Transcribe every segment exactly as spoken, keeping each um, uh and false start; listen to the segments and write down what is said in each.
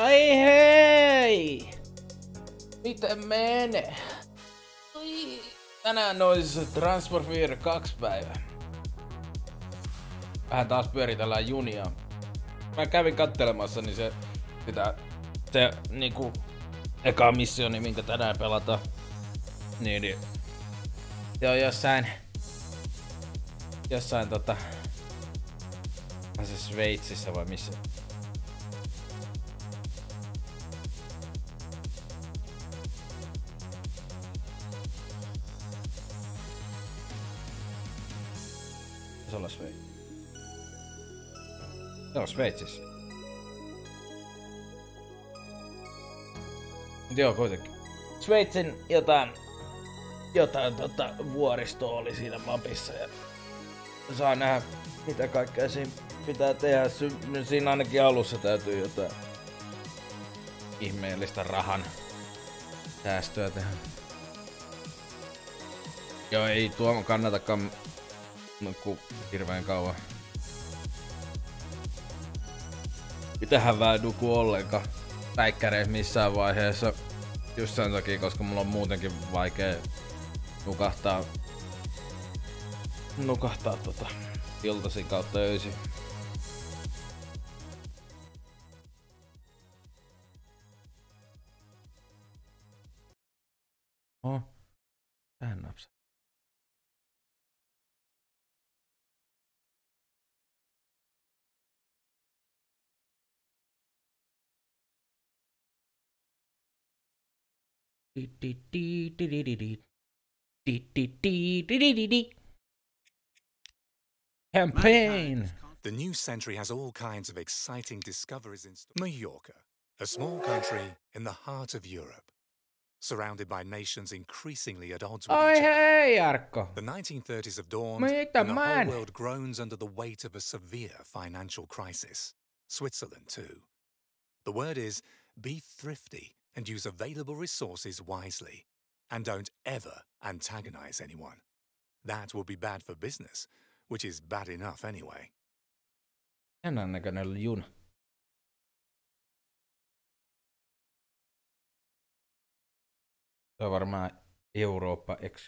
Ai hei! Miten menee? Tänään olisi Transformers kaksi päivä. Vähän taas pyöritellään junia. Mä kävin kattelemassa, niin se, sitä, se niinku eka missioni, minkä tänään pelataan. Niin, niin. Se on jossain, jossain tota, se Sveitsissä vai missä? Se on Sveitsissä. Se on Sveitsissä. Mut joo, kuitenkin. Sveitsin jotain, jotain tota vuoristoa oli siinä mapissa ja saa nähdä mitä kaikkea siinä pitää tehdä. Siinä ainakin alussa täytyy jotain ihmeellistä rahan säästöä tehdä. Joo, ei tuo kannatakaan nukkuu hirveän kauan. Mitähän mä en nuku ollenkaan päikkäreissä missään vaiheessa. Just sen takia, koska mulla on muutenkin vaikea nukahtaa nukahtaa tota iltaisin kautta öisin. Oh, tähän napsaa. Campaign! The new century has all kinds of exciting discoveries in store. Mallorca, a small country in the heart of Europe, surrounded by nations increasingly at odds with Oi each other. hei, Jarkko! The nineteen thirties have dawned, Mitä and the whole man? world groans under the weight of a severe financial crisis. Switzerland too. The word is, be thrifty and use available resources wisely. And don't ever antagonize anyone. That will be bad for business, which is bad enough anyway. Jännän näköinen juna. Se on varmaan Eurooppa X.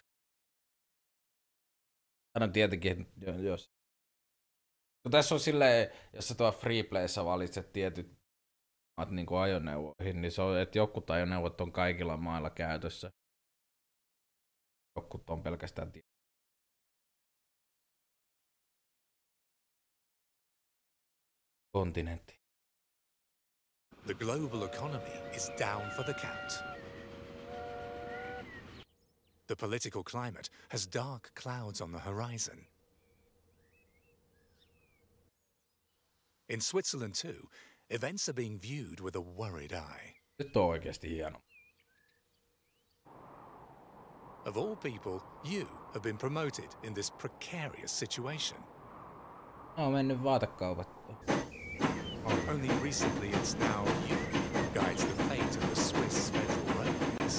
Sanon tietenkin, jos... No tässä on silleen, jos sä tuo Freeplayssä valitset tietyt maat niin kuin ajoneuvoihin, niin se on, että jokut ajoneuvot on kaikilla mailla käytössä. Jokut on pelkästään tie. Kontinentti. The global economy is down for the count. The political climate has dark clouds on the horizon. In Switzerland too, events are being viewed with a worried eye. Nyt on oikeesti hieno. Of all people, you have been promoted in this precarious situation. Mä oon mennyt vaatekaupat. Only recently it's now you who guides the fate of the Swiss Federal Railways.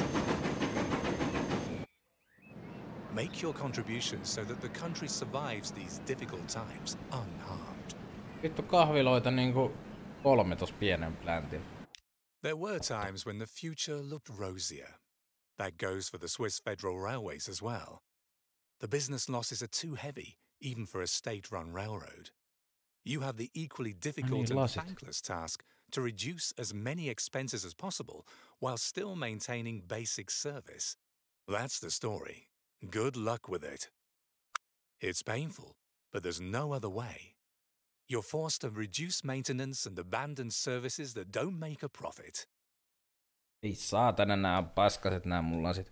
Make your contributions so that the country survives these difficult times unharmed. Vittu kahviloita niinku kolme tos pienen pläntin. There were times when the future looked rosier. That goes for the Swiss Federal Railways as well. The business losses are too heavy, even for a state-run railroad. You have the equally difficult and thankless task to reduce as many expenses as possible while still maintaining basic service. That's the story. Good luck with it. It's painful, but there's no other way. You're forced to reduce maintenance and abandon services that don't make a profit. Ei saatana, nää on paskaset nää mun lasit.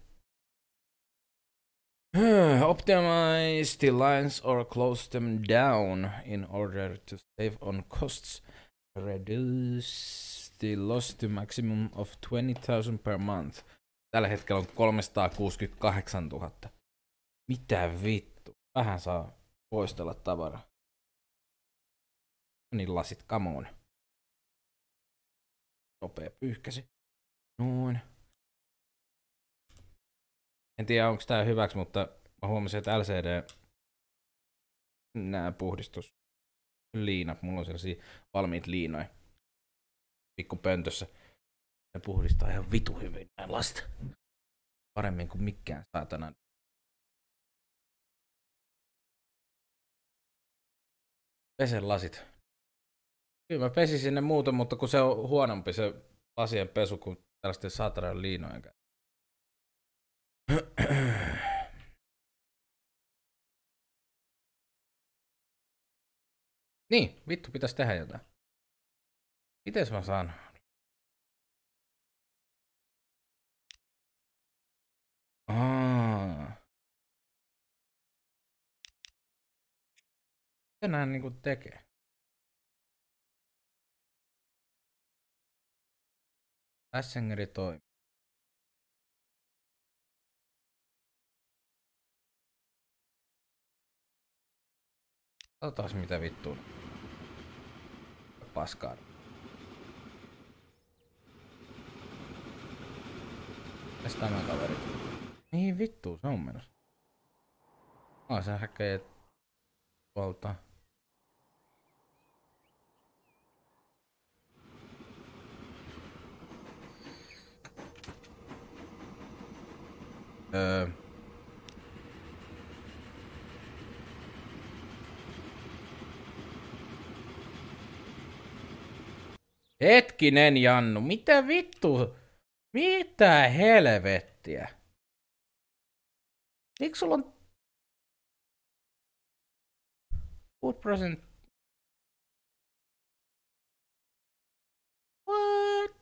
Optimize the lines or close them down in order to save on costs. Reduce the loss to maximum of twenty thousand per month. Tällä hetkellä on kolmesataakuusikymmentäkahdeksantuhatta. Mitä vittu? Vähän saa poistella tavaraa. Niin lasit, come on. Nopea pyyhkäsi. Noin. En tiedä onko tää hyväksi, mutta mä huomasin, että L C D nää puhdistusliinat, mulla on sellaisia valmiit liinoja. pikku pöntössä. Ne puhdistaa ihan vitu hyvin näin lasta. Paremmin kuin mikään saatana. Pesen lasit. Kyllä mä pesin sinne muuten, mutta kun se on huonompi se lasien pesu kuin tällaisten saatanan liinojen kanssa. Niin, vittu pitäis tehdä jotain. Mites mä saan? Aa. Mitä nää niinku tekee? Passengeri toimii. Katsotaan mitä vittua. Paskaa. Mitäs tämä kaveri? Niin vittu, se on menossa. Aa, sä häkkeet tuolta. Öö. Hetkinen Jannu, mitä vittu? Mitä helvettiä? Miksi sulla on food percent? What?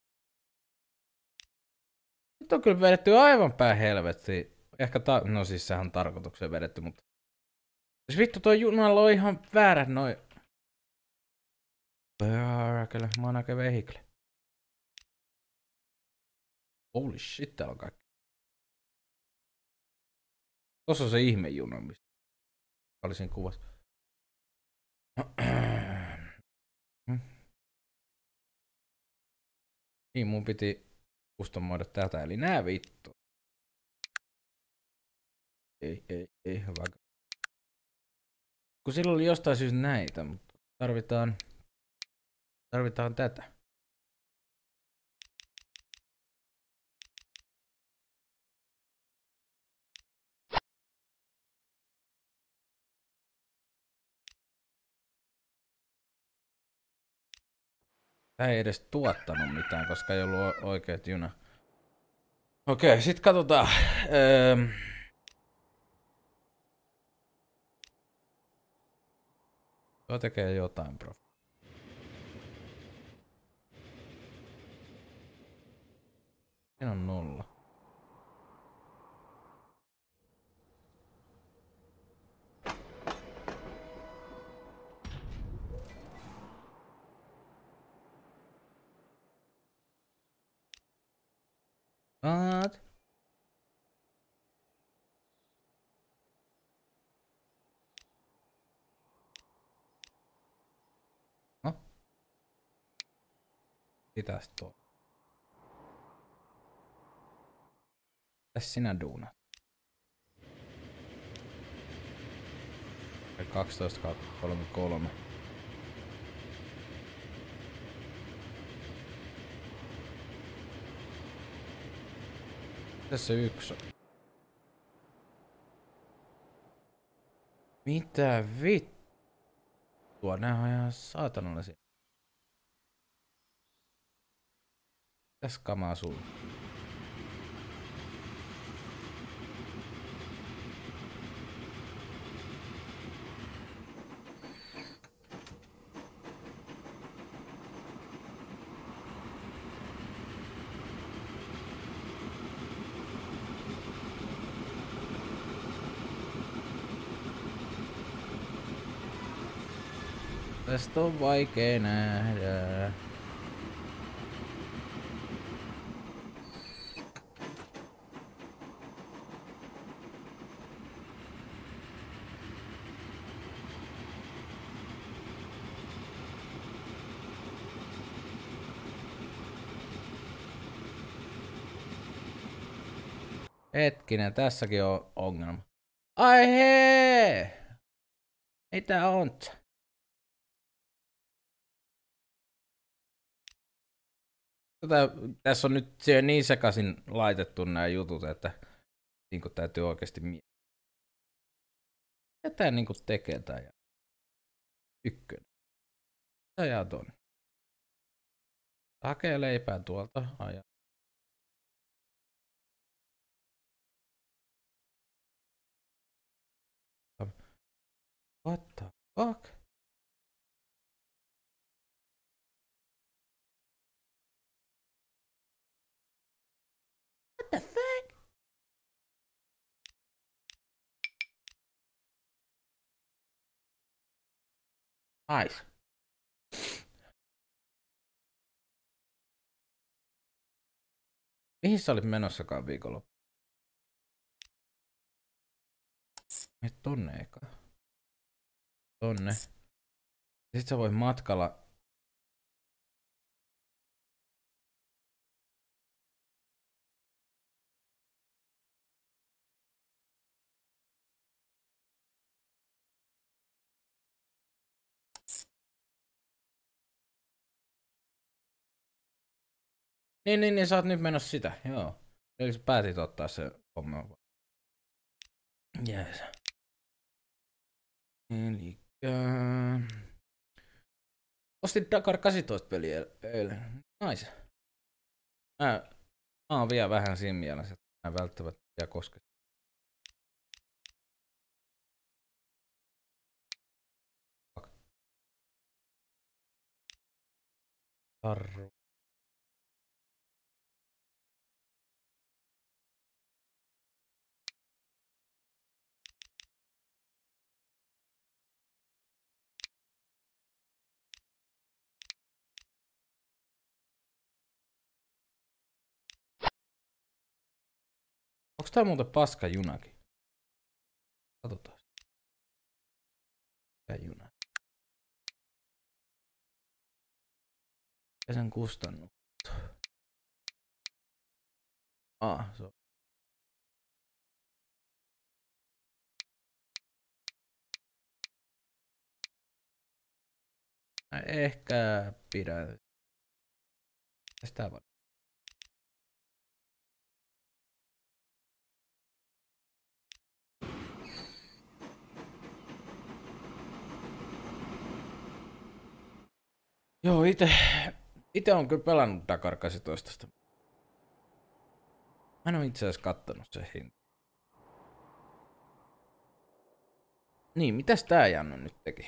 Nyt on kyllä vedetty aivan päin helvettiin. Ehkä ta- no siis sehän on tarkoitukseen vedetty, mutta jos vittu toi junalla on ihan väärät noi. Perkele, manake vehikle. Holy shit, täällä on kaikki. Tossa on se ihmejuna, mistä olisin kuvassa. Niin, mun piti kustomoida tätä, eli nää vittu. Ei, ei, ei, hyvä. Kun silloin oli jostain syystä näitä, mutta tarvitaan, tarvitaan tätä. Tää ei edes tuottanut mitään, koska ei ollut oikeet juna. Okei, sit katsotaan. Öö... Tuo tekee jotain, bro. Siinä on nolla. What? No? Mitäs tuo? Mitäs sinä duunat? kaksitoista kolmekymmentäkolme. Tässä yksi on. Mitä vittua? Nää on ihan saatanallisia. Mitäs kamaa sulla? Tästä on vaikea nähdä. Hetkinen, tässäkin on ongelma. Ai hee! Mitä on? Tätä, tässä on nyt se niin sekaisin laitettu nämä jutut, että niin täytyy oikeasti miettiä. Mitä tää niin tekee tää ja ykkönen? Mitä jää ton? Hakee leipää tuolta. Aja. What the fuck? What the fuck? Nice. Mihin sä olit menossakaan viikonloppu? Mene tonne eka. Tonne. Sit sä voit matkalla. Niin, niin, niin, sä oot nyt menossa sitä, joo. Eli sä päätit ottaa se homma. Jees. Elikkä... Ostin Dakar kahdeksantoista peliä eilen. Nice. Mä, mä oon vielä vähän siinä mielessä, että mä en välttämättä vielä koske. Tarru. Onks tää muuten paska junakin? Katsotaan. Mikä juna? Ja sen kustannukset. Ah, se on. Mä ehkä pidän. Tästä vaan. Joo, ite, ite on kyllä pelannut Dakar kahdeksantoista. Mä en oo itse asiassa kattonut se hinta. Niin, mitäs tää Janne nyt teki?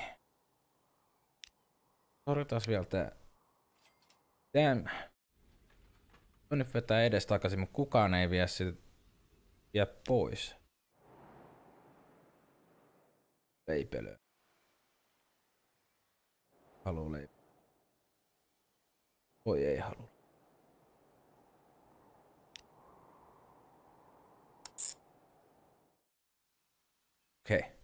Torjutaan vielä tää. Damn. Mä nyt vetää edes takaisin, mutta kukaan ei vie sitä vie pois. Leipelö. Haluu leipelö. Voi ei halua. Okei. Okay.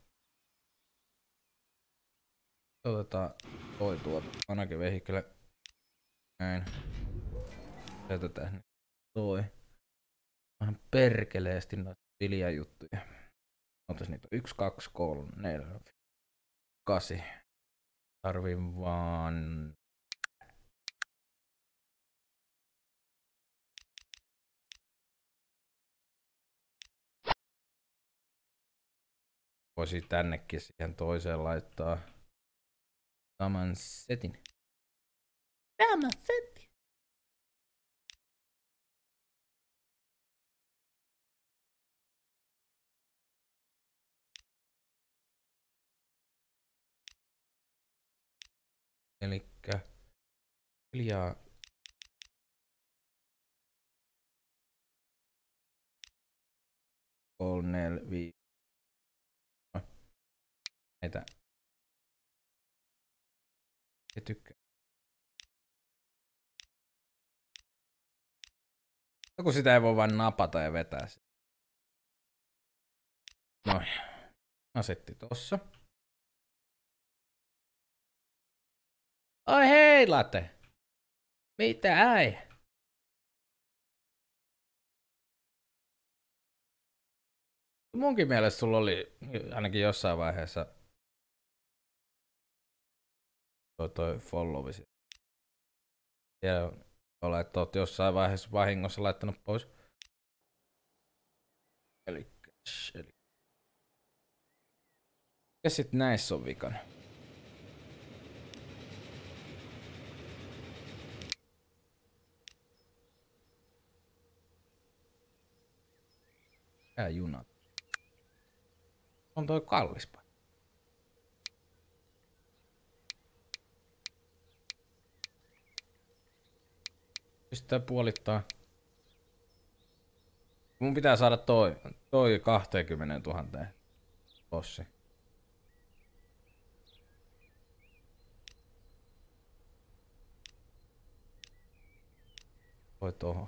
Otetaan toi tuolta. Ainakin vehikkelä. Näin. Jätetään toi. Vähän perkeleesti noita viljajuttuja. Otas niitä yksi, kaksi, kolme, neljä, kasi. Tarvin vaan... Voisin tännekin siihen toiseen laittaa saman setin. Tämä setti. Elikkä hiljaa kolme, neljä, viisi. Näitä. Ja tykkää. Kun sitä ei voi vain napata ja vetää sitä. Noin. Asetti tossa. Oi hei Late. Mitä ei? Munkin mielestä sulla oli ainakin jossain vaiheessa toi, toi followisi. Siellä Olet, että oot jossain vaiheessa vahingossa laittanut pois. Eli, eli. Ja sit näissä on vikana. Tää junat. On toi kallis paikka. Pystytään puolittaa. Mun pitää saada toi, toi kaksikymmentätuhatta bossi. Voi tohon.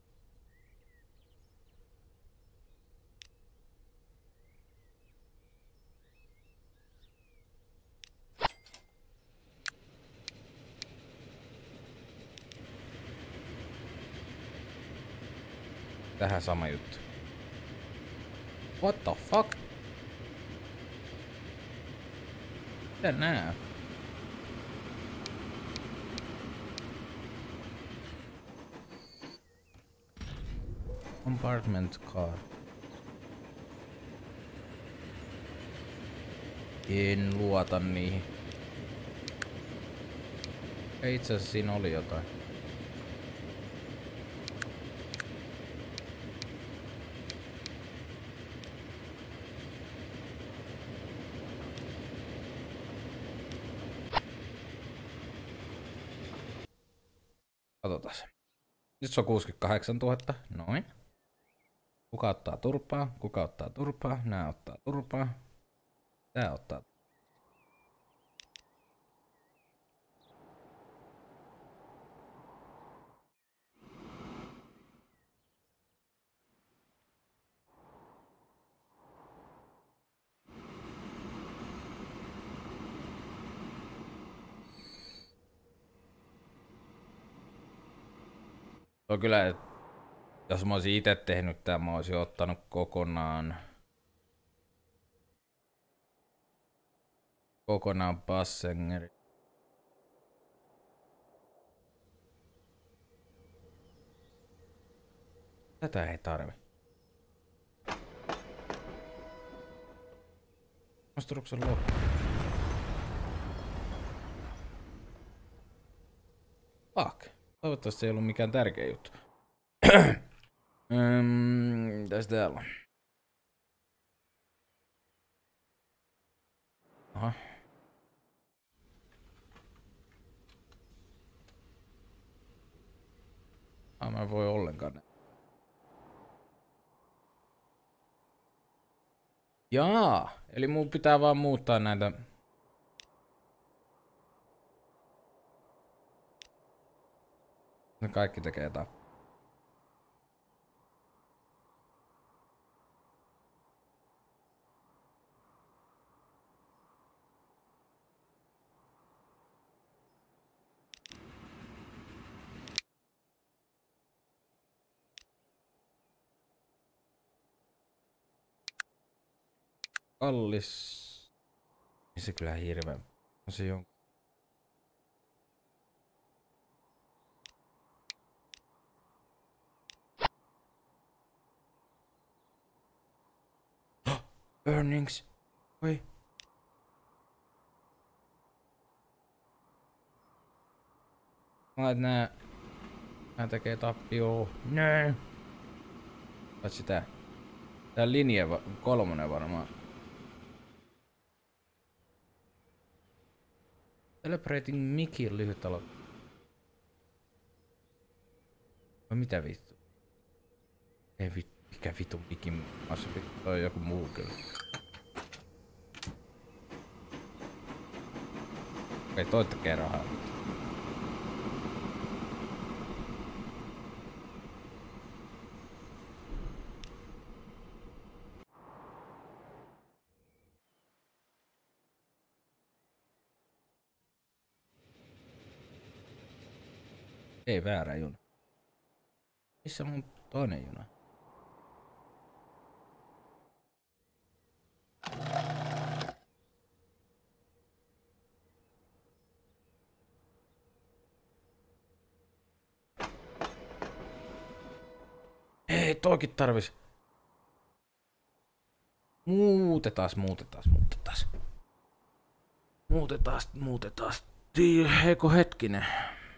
Tähän sama juttu. What the fuck? Mitä nää? Compartment car. En luota niihin. Itse asiassa siinä oli jotain. Katsotaan. Nyt se on kuusikymmentäkahdeksantuhatta. Noin. Kuka ottaa turpaa? Kuka ottaa turpaa? Nää ottaa turpaa. Tää ottaa. On kyllä, jos mä olisin itse tehnyt tämän, mä olisin ottanut kokonaan kokonaan Passengeri. Tätä ei tarvi. Nosturuksen loppu. Fuck. Toivottavasti se ei ollut mikään tärkeä juttu. Öm, mitäs täällä on? Aha. Ah, mä en voi ollenkaan. Jaa, eli mun pitää vaan muuttaa näitä. Ne kaikki tekee tää. Kallis. Se kyllä hirveä. No se on. Earnings. Oi. Mä et nää. Nää tekee tappioon. Nää. Katsi tää. Tää linja va kolmonen varmaan. Celebrating Mikin lyhyt alo. Vai mitä vittu? Ei vittu. Mikä vittu Mikin asu vittu? Toi on joku muu kyllä. Okei, toi tekee rahaa vittu. Ei väärä juna. Missä mun toinen juna? Ei, toikin tarvis. Muutetaas, muutetaas, muutetaas. Muutetaas, muutetaas. Tii, heiko hetkinen.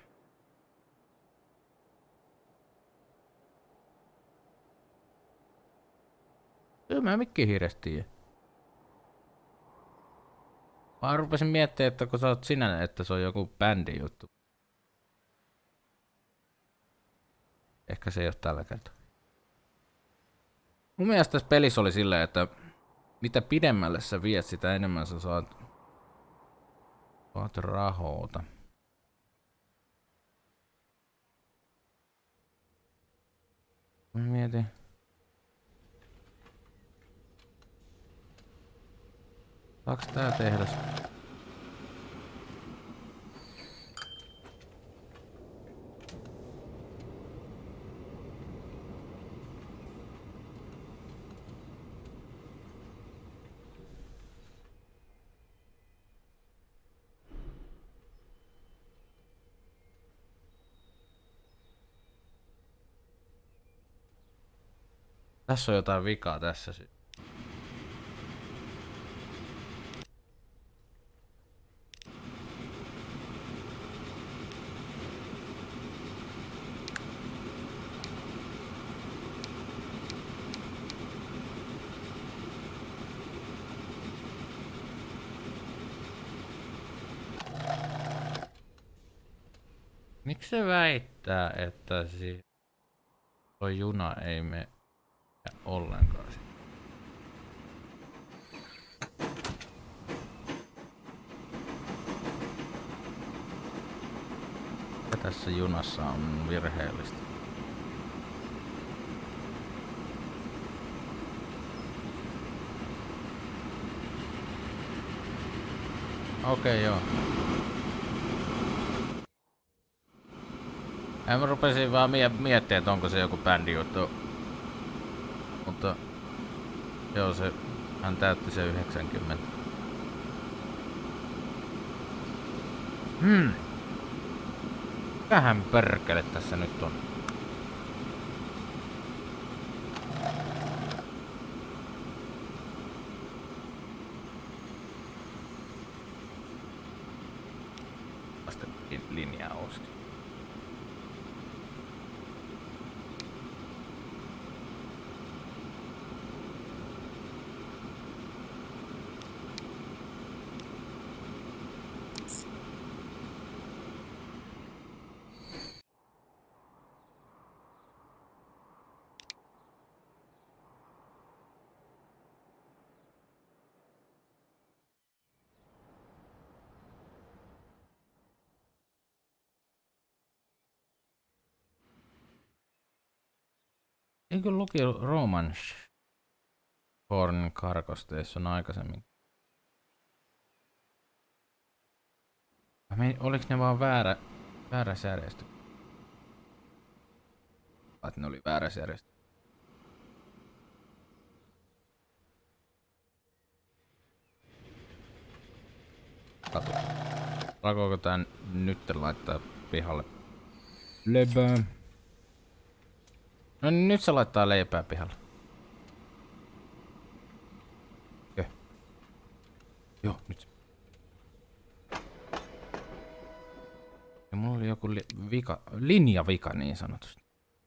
Kyllä mä mikki hiiresti. Mä rupesin miettimään, että kun sä oot sinä, että se on joku bändi juttu. Ehkä se ei oo tällä kertaa. Mun mielestä tässä pelissä oli silleen, että mitä pidemmälle sä viet, sitä enemmän sä saat, saat rahoota. Mä mietin. Saaks tää tehdas? Tässä on jotain vikaa tässä. Miksi se väittää, että si tuo juna ei mene ollenkaan? Mitä tässä junassa on virheellistä? Okei, joo. Ja mä rupesin vaan miettimään, että onko se joku bändi juttu. Mutta joo, se, hän täytti se yhdeksänkymmentä. Hmm. Mikähän perkele tässä nyt on? Vasta linjaa oski. Eikö luki Roman Horn Cargo-Station aikaisemmin? Oliko ne vaan väärä, väärä järjestö? Että ne oli väärä järjestö. Katu. Alkoiko tän nyt laittaa pihalle leipää? No niin, nyt se laittaa leipää pihalle. Okei. Joo, nyt. Ja mulla oli joku li vika, linjavika niin sanotusti.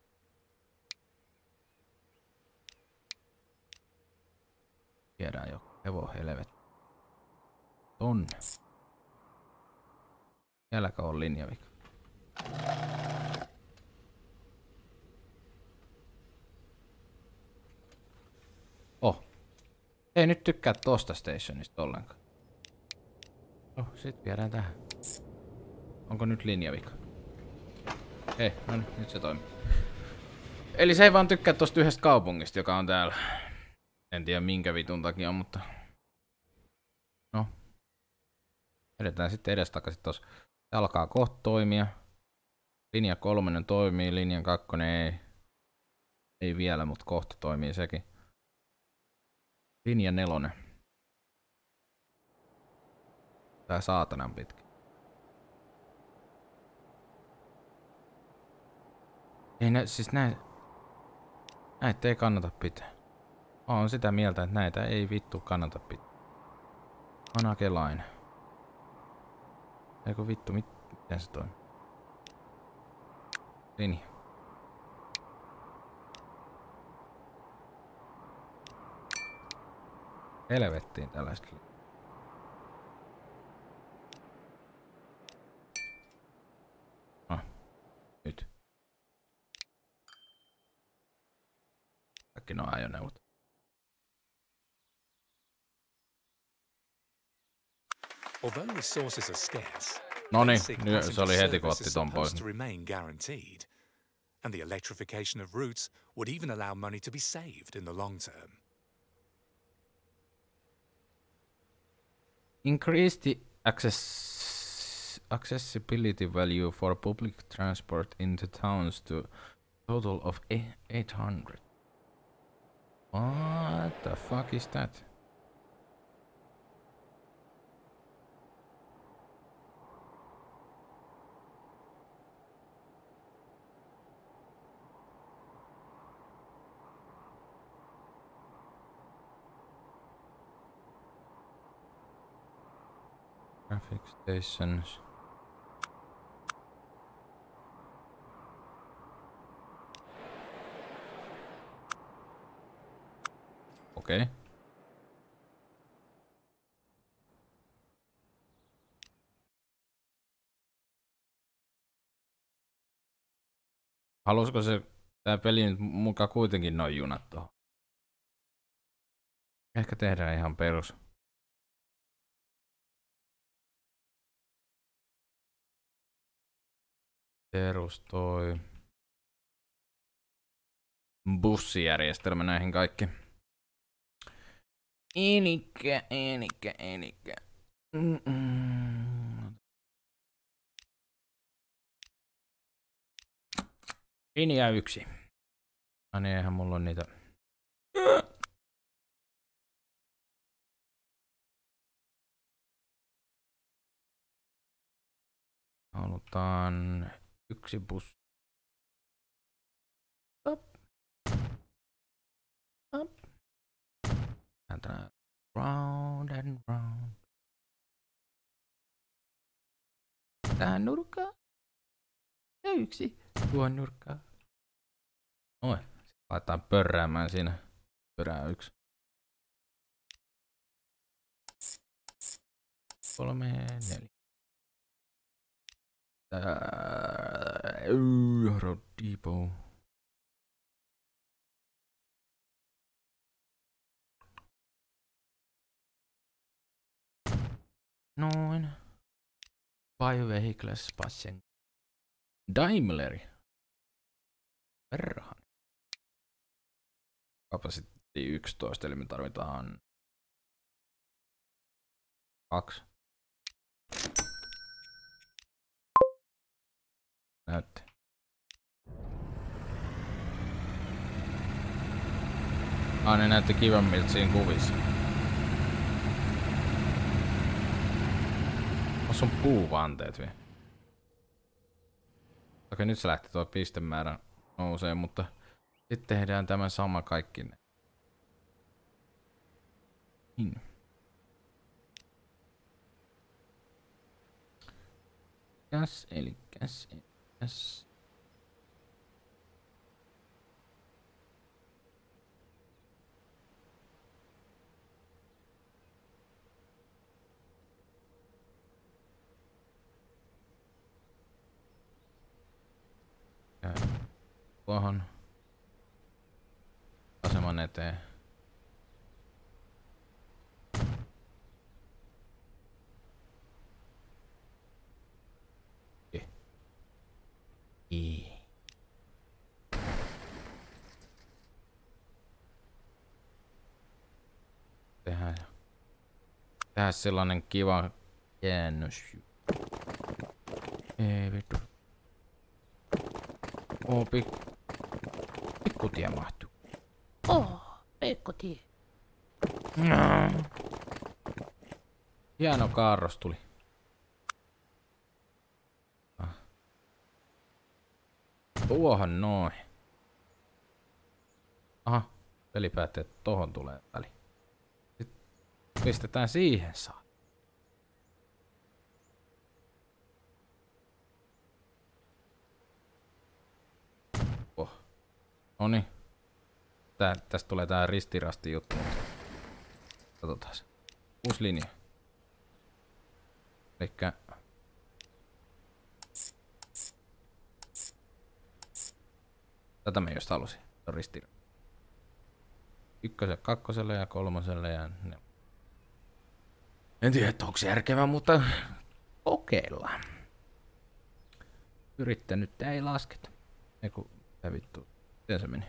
Tiedään jo, hevo helvet. Tonne. Vieläkö on linjavika? Oh. Ei nyt tykkää tosta stationista ollenkaan. Oh, sit viedään tähän. Onko nyt linjavika? Hei, no nyt, nyt se toimii. Eli se ei vaan tykkää tosta yhdestä kaupungista, joka on täällä. En tiedä minkä vitun takia, mutta... No. Edetään sitten edestakaisin tossa. Se alkaa kohta toimia. Linja kolmonen toimii, linjan kakkonen ei. Ei vielä, mutta kohta toimii sekin. Linja nelonen. Tää saatanan pitkä. Ei nä, siis näin. Näitä ei kannata pitää. Olen sitä mieltä, että näitä ei vittu kannata pitää. Anakelainen. Eikö vittu, mit, miten se toimii? Linja. Helvettiin tällaista. Ah, nyt. Kaikki nuo ajoneuvot. Although resources are scarce, No niin, basic nyt se oli passenger heti kun service otti is ton pois. supposed to remain guaranteed. And the electrification of routes would even allow money to be saved in the long term. Increase the access accessibility value for public transport in the towns to total of eight hundred. What the fuck is that? Traffic stations. Okei. Okay. Haluaisiko se tää peli nyt mukaan kuitenkin noin junat tohon? Ehkä tehdään ihan perus. Perus toi bussijärjestelmä näihin kaikki. Enikkä, enikkä, enikkä. Mm-mm. Linja yksi. No niin, eihän mulla on niitä. Halutaan yksi bussi. Up. Up. Tää round and round. Tähän nurkkaan. Ja yksi tuon nurkkaan. Oi, laitetaan pörräämään siinä. Pörää yksi. Kolme, neljä. Tää... Road Depot. Noin. Biovehicles passing. Daimleri. Perhan. Kapasiteetti yksitoista, eli me tarvitaan kaksi. Näytti. Ah, ne näytti kivemmiltä siinä kuvissa. Tuossa on puuvanteet vielä. Okei, nyt se lähti tuo pistemäärä nousee, mutta sitten tehdään tämä sama kaikki. Niin. Käs, eli käs, eli käs. Ja tuohon aseman eteen. I. I. Tehdään, tehdään sellainen kiva käännös. Ei vittu. Oo, pik... pikkutie mahtuu. Oh, pikkutie. No. Hieno kaarros tuli. Ah. Tuohon noin. Aha, peli päätti, että tohon tulee väli. Sitten pistetään siihen saa. Oh. Noniin. Tää, tästä tulee tää ristirasti juttu. Katsotaan se. Uusi linja. Elikkä... Tätä mä just halusin. On ristirasti. Ykköselle, kakkoselle ja kolmoselle ja... Ne. En tiedä, onko se järkevää, mutta... Kokeillaan. Yrittänyt, tää ei lasketa. Eiku, mitä vittu. Miten se meni?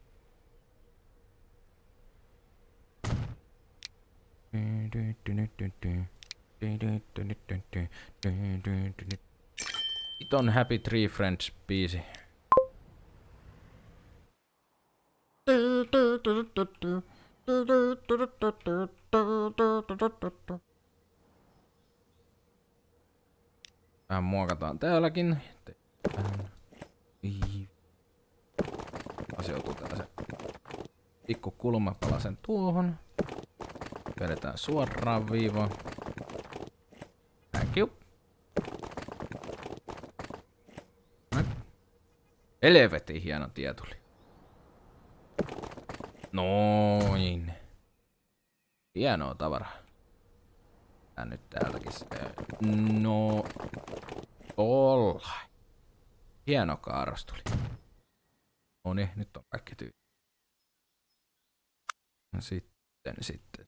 It on Happy Tree Friends biisi. Vähän muokataan täälläkin. Asioituu tällaisen pikku kulmapalasen tuohon. Vedetään suoraan viivaan. Thank you. Helvetin hieno tie tuli. Noin. Hienoa tavaraa. Tää nyt täältäkin se. No. Olla. Hieno kaaros tuli. Noniin, nyt on kaikki tyyli. No sitten, sitten.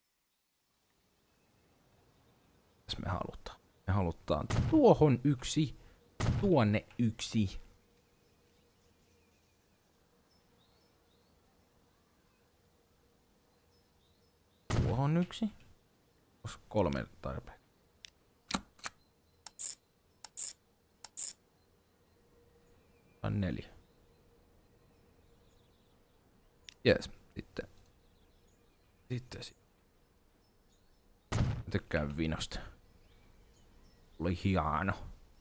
Mitäs me halutaan? Me halutaan tuohon yksi. Tuonne yksi. Tuohon yksi. Olisiko kolme tarpeen? On neljä. Jees, sitten. Sitten sitten. Tykkään vinosta. Oli hieno.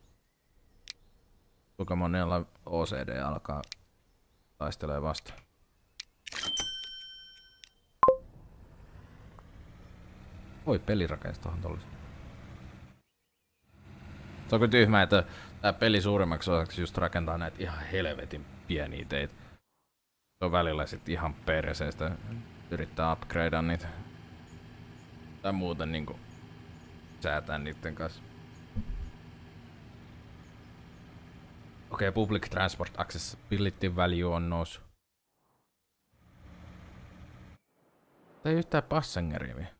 Kuinka monella O C D alkaa taistelee vastaan? Voi peli rakentaa tohon tollis. Se on kyllä tyhmää, että tää peli suurimmaksi osaksi just rakentaa näitä ihan helvetin pieniä teitä. Se on välillä sit ihan perseestä yrittää upgradea niitä. Tai muuten niinku säätää niitten kanssa. Okei, okay, Public Transport Accessibility Value on noussut. Ei yhtään passengeria vielä.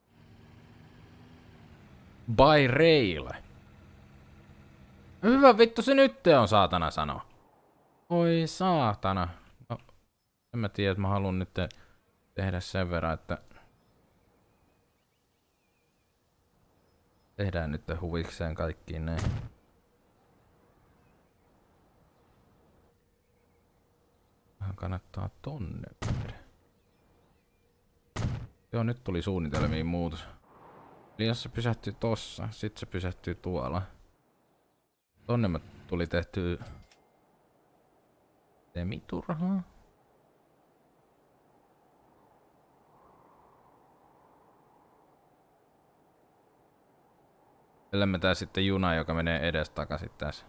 By rail. Hyvä vittu se nyt on, saatana sanoa. Oi saatana. No, en mä tiedä, että mä haluan nyt tehdä sen verran, että tehdään nyt huvikseen kaikkiin näin. Vähän kannattaa tonne. Joo, nyt tuli suunnitelmiin muutos. Eli jos se pysähtyy tossa, sit se pysähtyy tuolla. Tonne mä tuli tehty semiturhaa. Tällä tää sitten juna, joka menee edes takaisin tässä.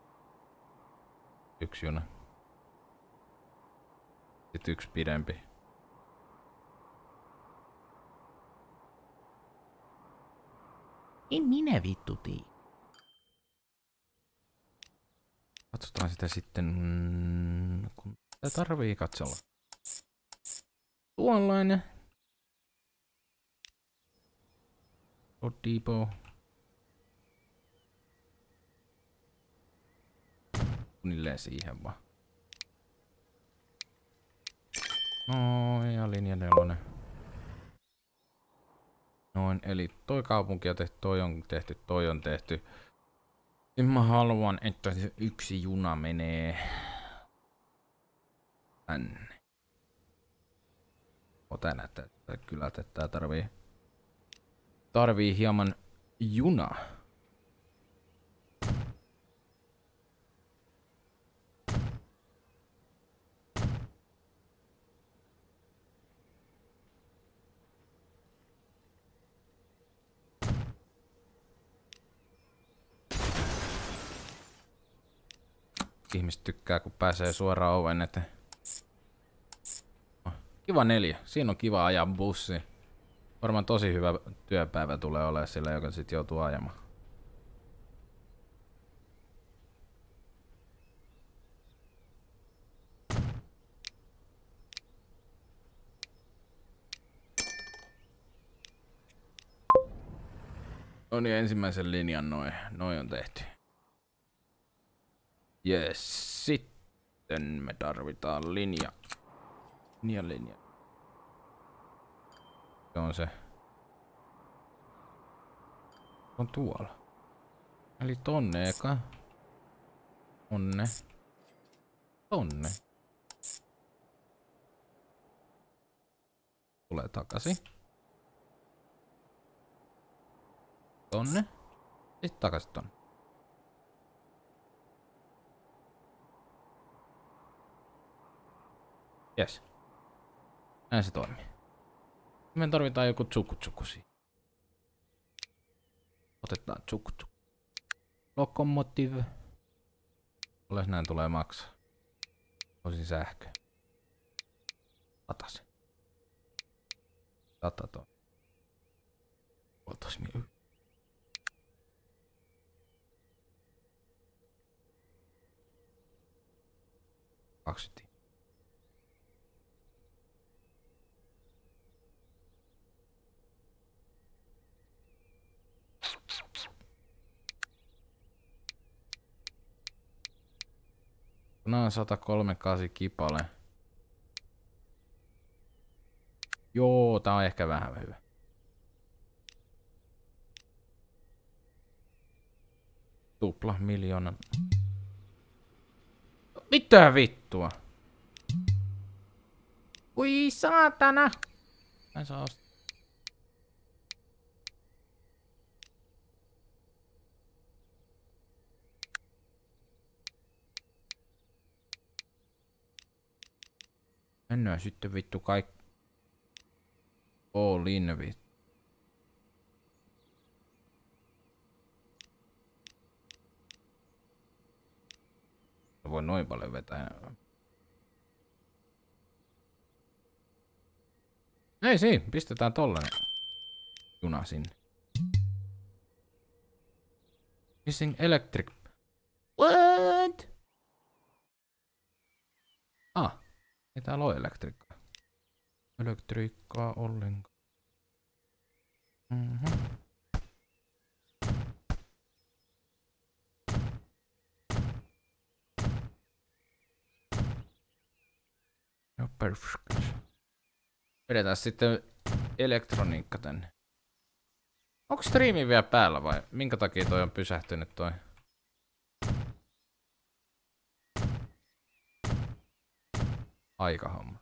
Yksi juna. Sitten yksi pidempi. En minä vittu tii. Katsotaan sitä sitten, kun sitä tarvii katsella. Tuollainen. Depot. Suunnilleen siihen vaan. No ja linja nelonen. Noin, eli toi kaupunki on tehty, toi on tehty, toi on tehty. Nyt mä haluan, että yksi juna menee tänne. Ota näyttää kyllä, että tää tarvii, tarvii hieman junaa. ihmiset tykkää, kun pääsee suoraan oven eteen. Kiva neljä. Siinä on kiva ajaa bussi. Varmaan tosi hyvä työpäivä tulee olemaan sillä, joka sit joutuu ajamaan. No niin, ensimmäisen linjan noin. Noin on tehty. Jes, sitten me tarvitaan linja. Linja, linja. Se on se. Se on tuolla. Eli tonne eka. Tonne. Tonne. Tulee takaisin. Tonne. Sitten takaisin tonne. Jes. Näin se toimii. Me tarvitaan joku tsukutsuku siihen. Otetaan tsukutsuku. Locomotive. Oles näin tulee maksaa. Osin sähkö. Satasen. Sata ton. Oltais mi- kaksikymmentä. Nää on sata kolmekymmentäkahdeksan kipale. Joo, tää on ehkä vähän hyvä. Tupla miljoonan. Mitä vittua? Ui saatana! Mä en saa ostaa. Mennään sitten vittu kaikki. All in vittu. Voi noin paljon vetää. Ei siinä, pistetään tollanen juna sinne. Missing electric. What? Ah, ei täällä ole elektriikkaa. Elektriikkaa ollenkaan. Mhm. No perfect. Vedetään sitten elektroniikka tänne. Onko striimi vielä päällä vai minkä takia toi on pysähtynyt toi? Aikahomma.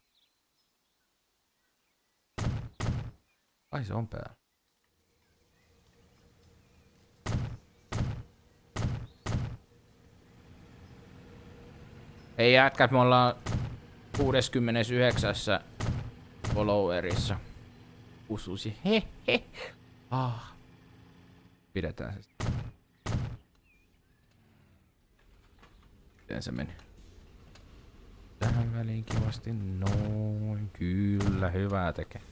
Ai se on päällä. Hei jätkät, me ollaan kuudeskymmenesyhdeksäs followerissa. Ususi. He he. Ah. Pidetään se. Miten se meni? Tähän väliin kivasti. Noin. Kyllä, hyvää tekee.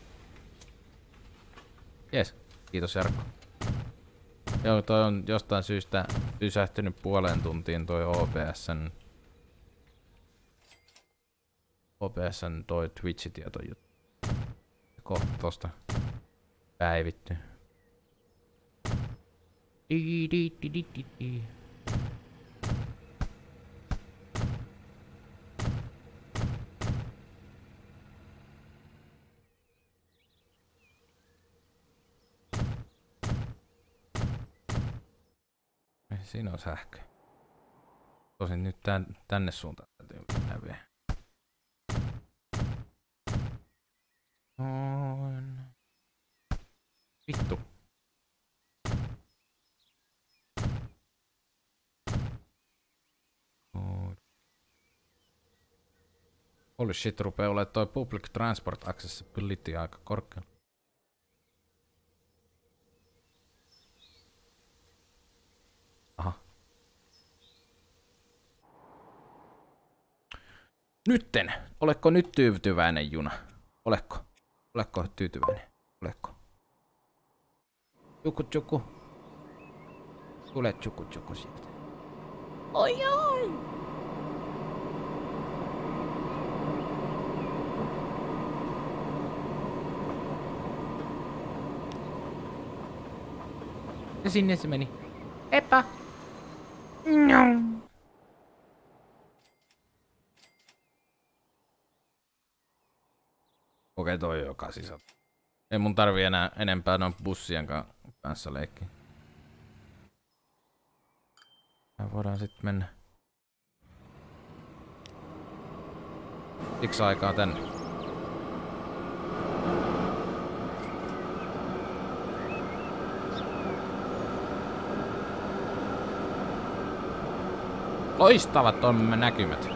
Jes. Kiitos Jarkko. Joo, toi on jostain syystä pysähtynyt puoleen tuntiin toi O B S:n O B S:n toi Twitch-tietojuttu. Kohta tosta päivitty. Di, di, di, di, di, di. Siinä on sähkö. Tosin nyt tän, tänne suuntaan täytyy mennä vielä. On. Vittu. Holy shit, rupee olemaan toi public transport accessibility aika korkea. Aha. Nytten! Oletko nyt tyytyväinen, juna? Oletko? Oletko tyytyväinen? Oletko? Tjuku tjuku. Tule tjuku tjuku sieltä. Oi oi! Ja sinne se meni. Epä! Njong. Okei, toi on jo kahdeksansataa. Ei mun tarvii enää enempää noin bussien kanssa leikkiä. Me voidaan sit mennä. Siksi aikaa tänne. Loistavat on näkymät.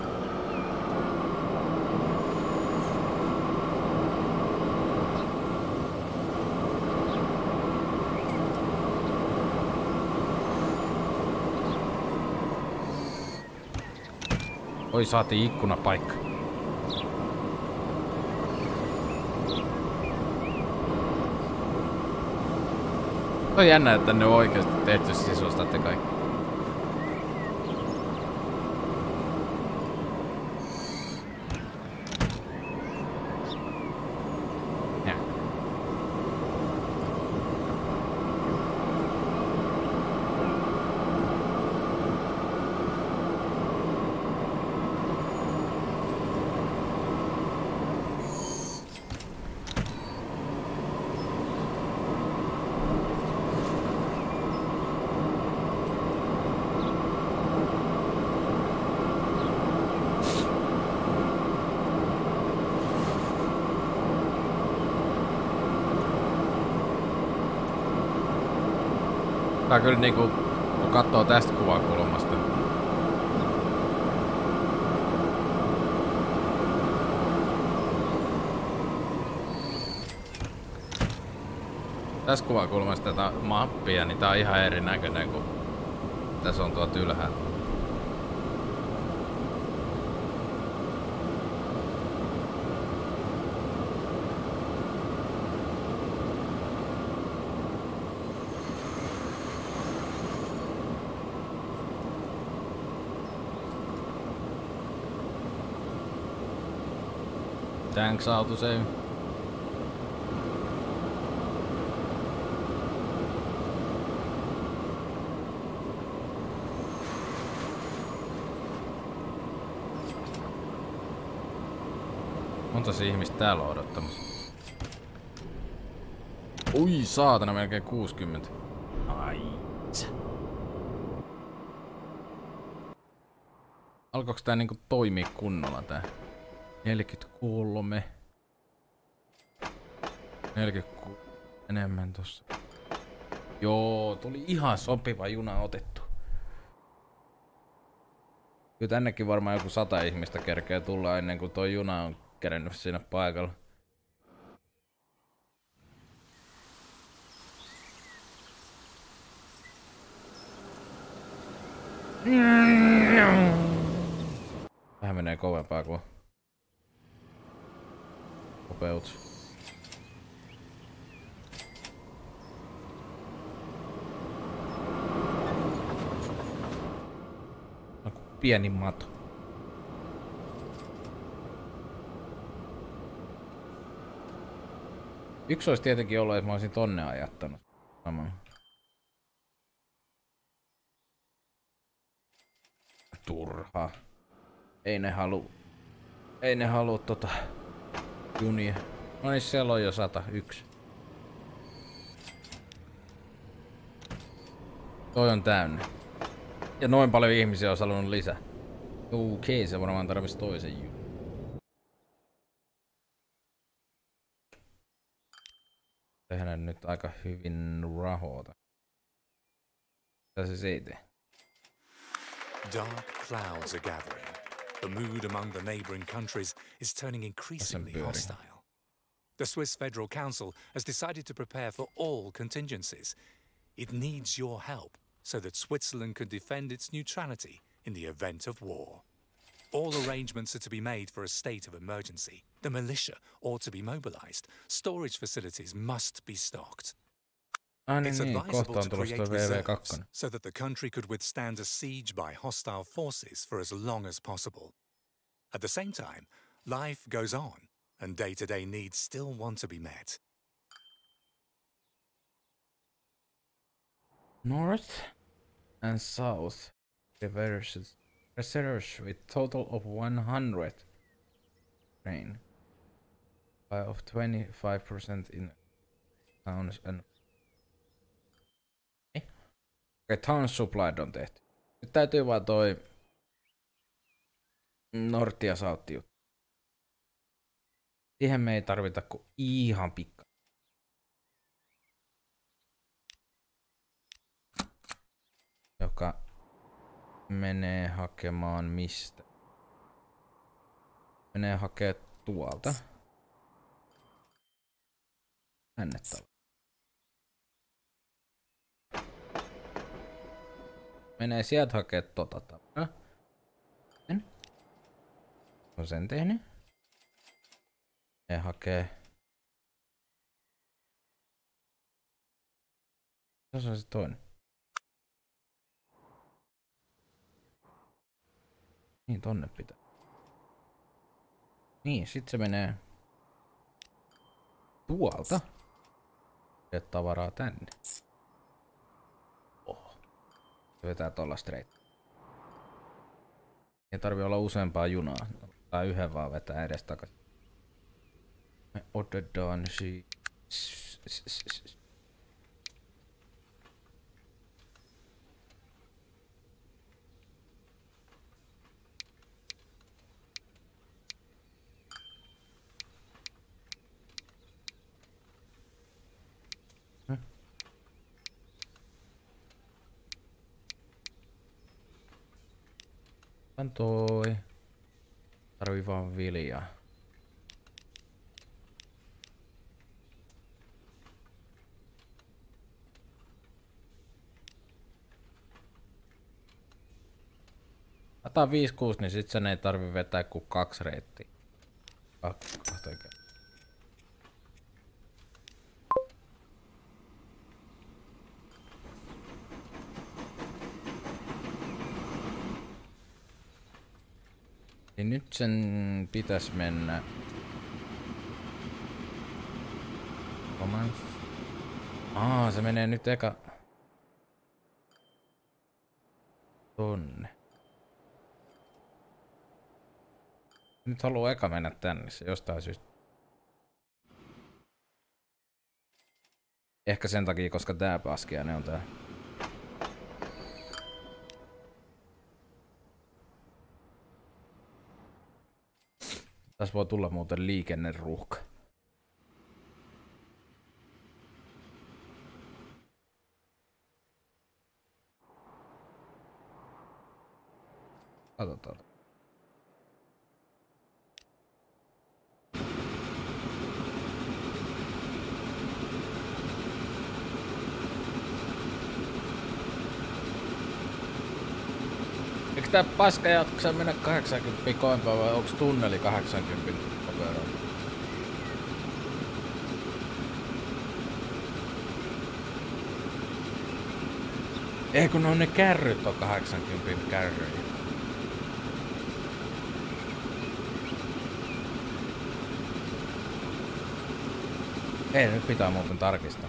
Oi, saatiin ikkunapaikka. On jännä, että ne on oikeesti tehty sisustatte kaikki. Tää kyllä niinku, kun katsoo tästä kuvakulmasta. Tästä kuvakulmasta tätä mappia, niin tää on ihan erinäköinen kuin tässä on tuolta ylhäällä. Thanks, autosave. Montas ihmistä täällä on odottamassa? Ui saatana, melkein kuusikymmentä. Ai. Alkoiko tää niinku toimii kunnolla tää? neljäkymmentäkolme. neljäkymmentäkuusi. Enemmän tossa. Joo, tuli ihan sopiva juna otettu. Kyllä tännekin varmaan joku sata ihmistä kerkee tulla ennen kuin toi juna on kerennyt siinä paikalla. Vähän menee kovempaa kuin nopeus. No, pieni mato. Yksi olisi tietenkin ollut, että mä olisin tonne ajattanut. Saman. Turha. Ei ne halu... Ei ne halu tota... junia. No niin, siellä on jo sata yksi. Toi on täynnä. Ja noin paljon ihmisiä olisi halunnut lisää. Okei, se varmaan tarvitsisi toisen junan. Tehdään nyt aika hyvin rahoita. Mitä se ei tee? Dark clouds are gathering. The mood among the neighboring countries is turning increasingly hostile. The Swiss Federal Council has decided to prepare for all contingencies. It needs your help so that Switzerland can defend its neutrality in the event of war. All arrangements are to be made for a state of emergency. The militia ought to be mobilized. Storage facilities must be stocked. Ah, niin, It's niin. advisable Kohta on to tulossa create tuo V V reserves kaksi. so that the country could withstand a siege by hostile forces for as long as possible. At the same time, life goes on, and day-to-day needs still want to be met. North and south reverses reserves with total of one hundred train of twenty-five percent in towns and okei, okay, towns supplied on tehty. Nyt täytyy vaan toi North ja South juttu. Siihen me ei tarvita kuin ihan pikka. Joka menee hakemaan mistä? Menee hakee tuolta. Tänne talo. Menee sieltä hakee tota taloa. Sen. On sen tehnyt. Ne hakee. Tässä on se toinen. Niin, tonne pitää. Niin, sit se menee tuolta. Ja tavaraa tänne. Oh. Se vetää tolla straight. Ei tarvi olla useampaa junaa. Tai yhden vaan vetää edes takaisin. Me otetaan si... Tän toi. Tarvii vaan viljaa. Otetaan viisi kuusi, niin sit sen ei tarvi vetää kuin kaksi reittiä. Kaksi, kahteen kertaan. Niin nyt sen pitäis mennä. Oman. Aa, se menee nyt eka tonne. Nyt haluaa eka mennä tänne, se jostain syystä. Ehkä sen takia, koska tää paskiainen on tää. Tässä voi tulla muuten liikenneruuhka. Katsotaan. Eikö tää paska jatkossa mennä kahdeksankymmentä koempaa vai onks tunneli kahdeksankymmentä operoon? Ei kun on ne kärryt on kahdeksankymmentä kärryjä. Ei, nyt pitää muuten tarkistaa.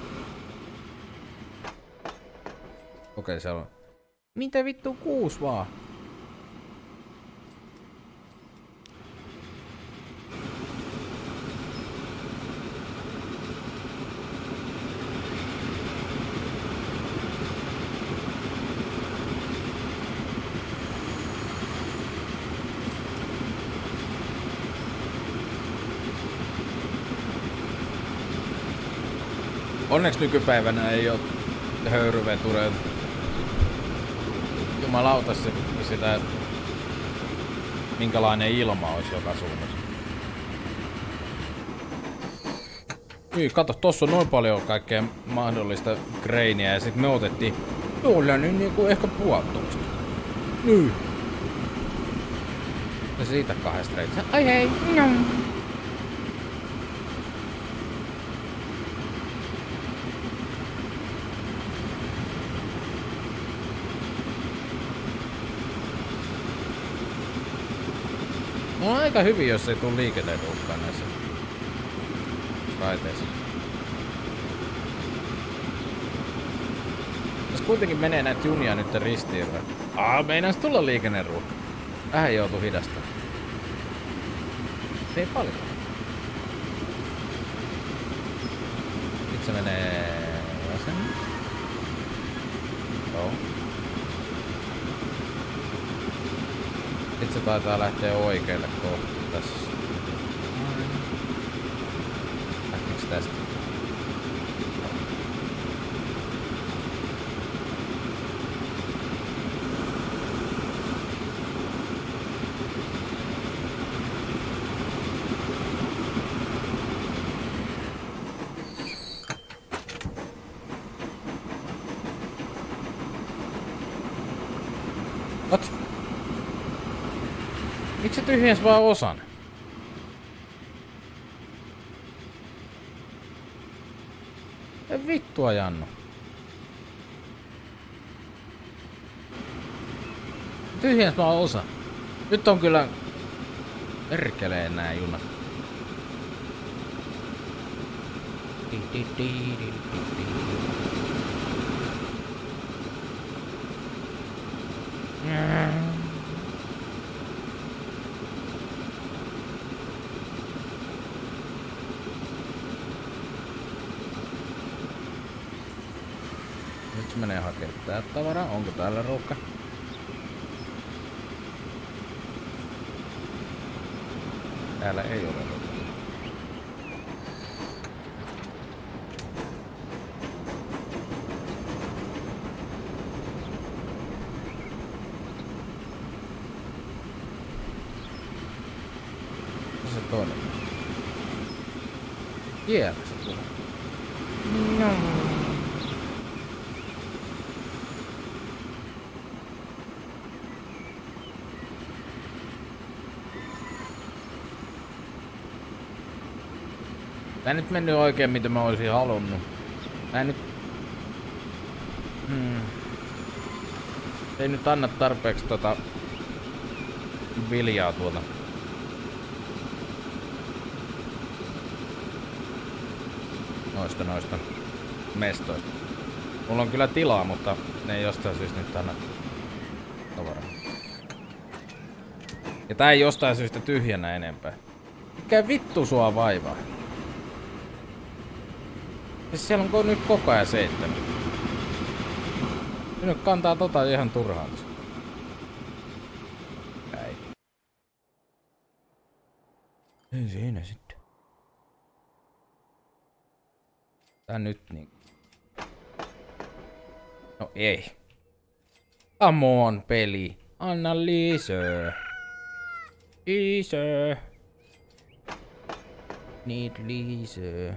Okei, se on. Mitä vittu kuusi vaan? Onneksi nykypäivänä ei oo höyryvetureita. Jumalauta se, sitä, minkälainen ilma olisi joka suunnassa. Niin, kato, tossa on noin paljon kaikkea mahdollista greiniä ja sit me otettiin tuolla nyt niinku ehkä puolitoista. Niin. Ja siitä kahdesta reitistä. Ai hei. Njong. No on aika hyvin, jos ei tuu liikenteen ruuhkaan näissä raiteissa. Tässä kuitenkin menee näitä junia nyt ristiin. Aa, meinas tulla liikenneruuhka. Vähän joutuu hidastamaan. Ei paljon. Nyt se menee vasen. Joo. Sitten se taitaa lähteä oikealle kohti tässä. Lähtiinkö tästä? What? Miksi se tyhjens vaan osan? Ei vittua, Jannu. Tyhjens vaan osa. Nyt on kyllä perkeleen nää junat. Nyt se menee hakemaan tää tavaraa. Onko täällä ruuhka? Täällä ei ole ruuhka. Se toinen. Tiedä se tulee. No. Tää ei nyt mennyt oikein mitä mä olisin halunnut. Tää ei nyt... Hmm. Ei nyt anna tarpeeksi tota... viljaa tuolta. Noista noista mestoista. Mulla on kyllä tilaa, mutta ne ei jostain syystä nyt anna tavaraa. Ja tää ei jostain syystä tyhjänä enempää. Mikä vittu sua vaivaa? Siis siellä on nyt koko ajan seitsemän. Nyt kantaa tota ihan turhaan. Ei. Ei siinä sitten. Tää nyt niin. No ei. Come on, peli. Anna lisää. Lisää. Need lisää.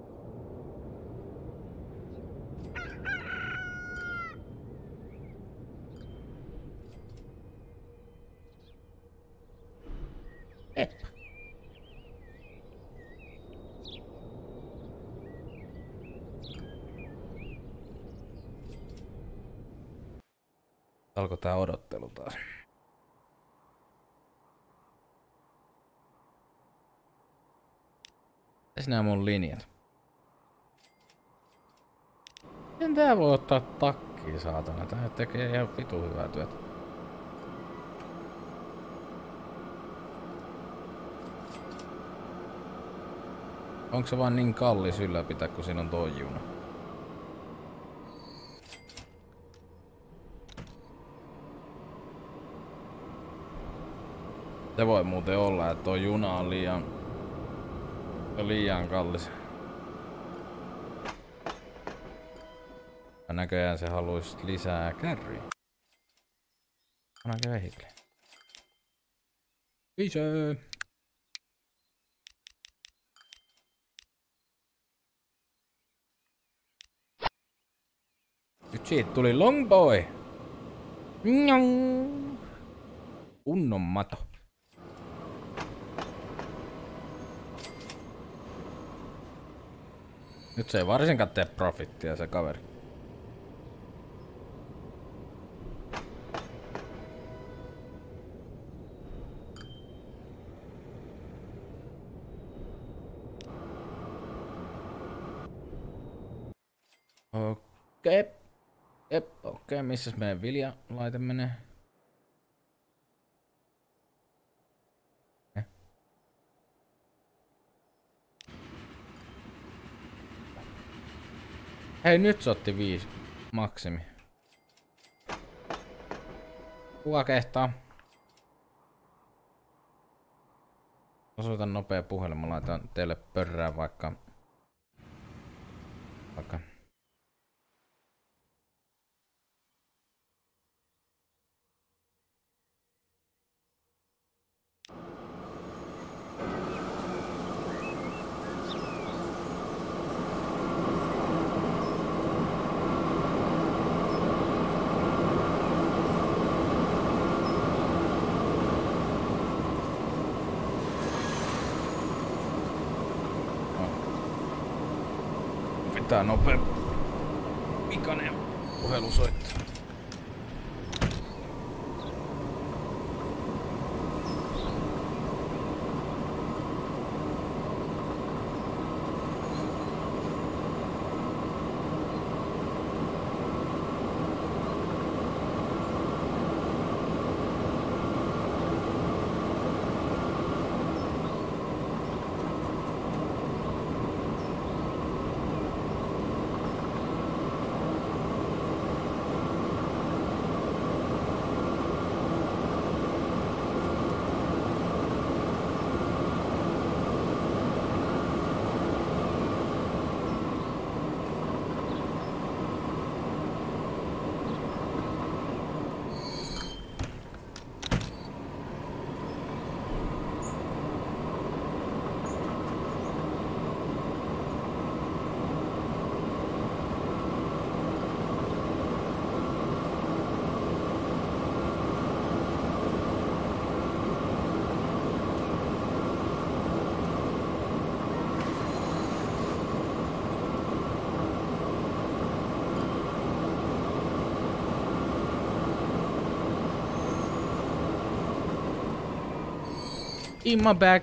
Alkoi tää odottelu taas. Tässä nää mun linjat. Miten tää voi ottaa takkiin, saatana? Tää tekee ihan vitu hyvää työtä. Onko se vaan niin kallis ylläpitää, kun siinä on toi juna? Se voi muuten olla, että tuo juna on liian, on liian kallis. Ja näköjään se haluaisi lisää kärryä. Annanko vehikle? Isö! Nyt siitä tuli long boy! Njong. Kunnon mato. Nyt se ei varsinkaan tee profittia se kaveri. Okei. Okay. Jep, okei. Okay. Missäs meidän viljalaite menee? Eh. Hei, nyt se otti viisi maksimi. Kuka kehtaa? Osoitan nopea puhelin, mä laitan teille pörrää vaikka... Vaikka... Pitää nopea pikainen puhelu soittaa. In my bag.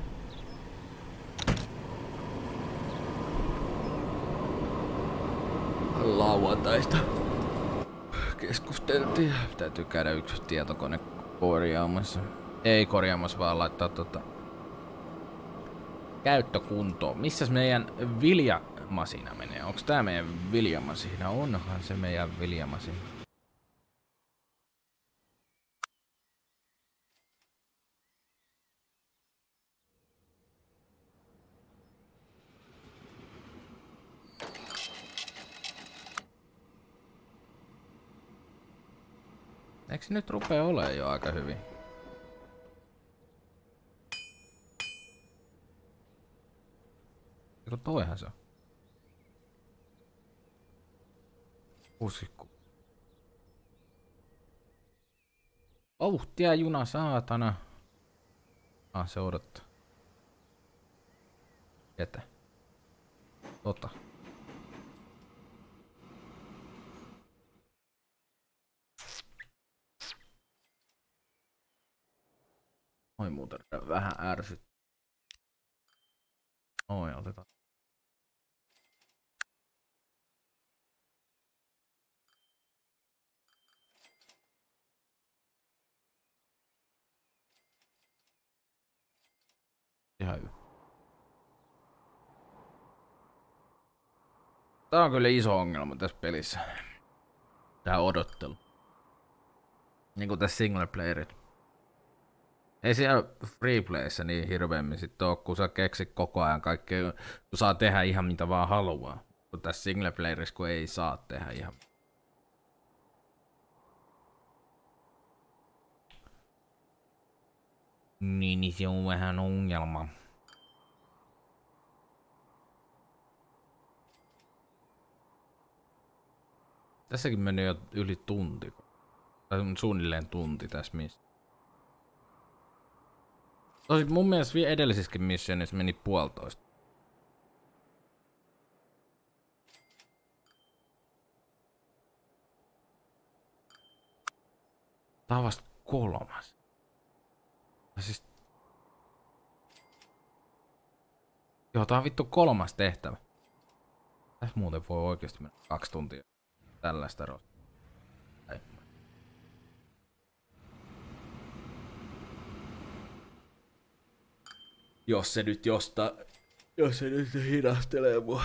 Lauantaista keskusteltiin. Täytyy käydä yksi tietokone korjaamassa. Ei korjaamassa, vaan laittaa tota käyttökuntoon. Missäs meidän viljamasina menee? Onks tää meidän viljamasina? Onhan se meidän viljamasina. Eikö se nyt rupee olemaan jo aika hyvin? Eikö toihan se on? Usikku. Vauhtia juna saatana. Ah, se odottaa. Ketä? Tota. Oi muuten vähän ärsyt. Oi, otetaan. Ihan hyvä. Tää on kyllä iso ongelma tässä pelissä. Tää odottelu. Niinku tässä single playerit. Ei siellä freeplayssä niin hirveämmin sit oo, kun sä keksit koko ajan kaikkea, kun saa tehdä ihan mitä vaan haluaa. Kun tässä singleplayerissa, kun ei saa tehdä ihan. Niin, niin se on vähän ongelma. Tässäkin meni jo yli tunti. Tai suunnilleen tunti tässä missä. Tosin mun mielestä vielä edellisissäkin missionissa meni puolitoista. Tää on vasta kolmas. Ja siis... Joo, tää on vittu kolmas tehtävä. Tässä muuten voi oikeesti mennä kaksi tuntia tällaista rostaa. Jos se nyt jostain... Jos se nyt hidastelee mua.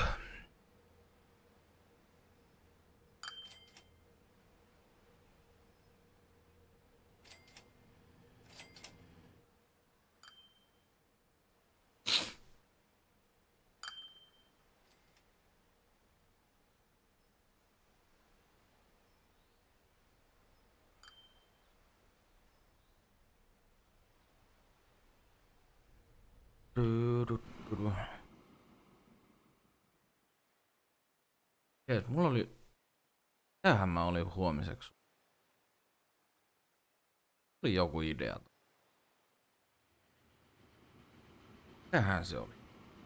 Jees, mulla oli... Tämähän mä olin huomiseksi. Oli joku idea. Tähän se oli.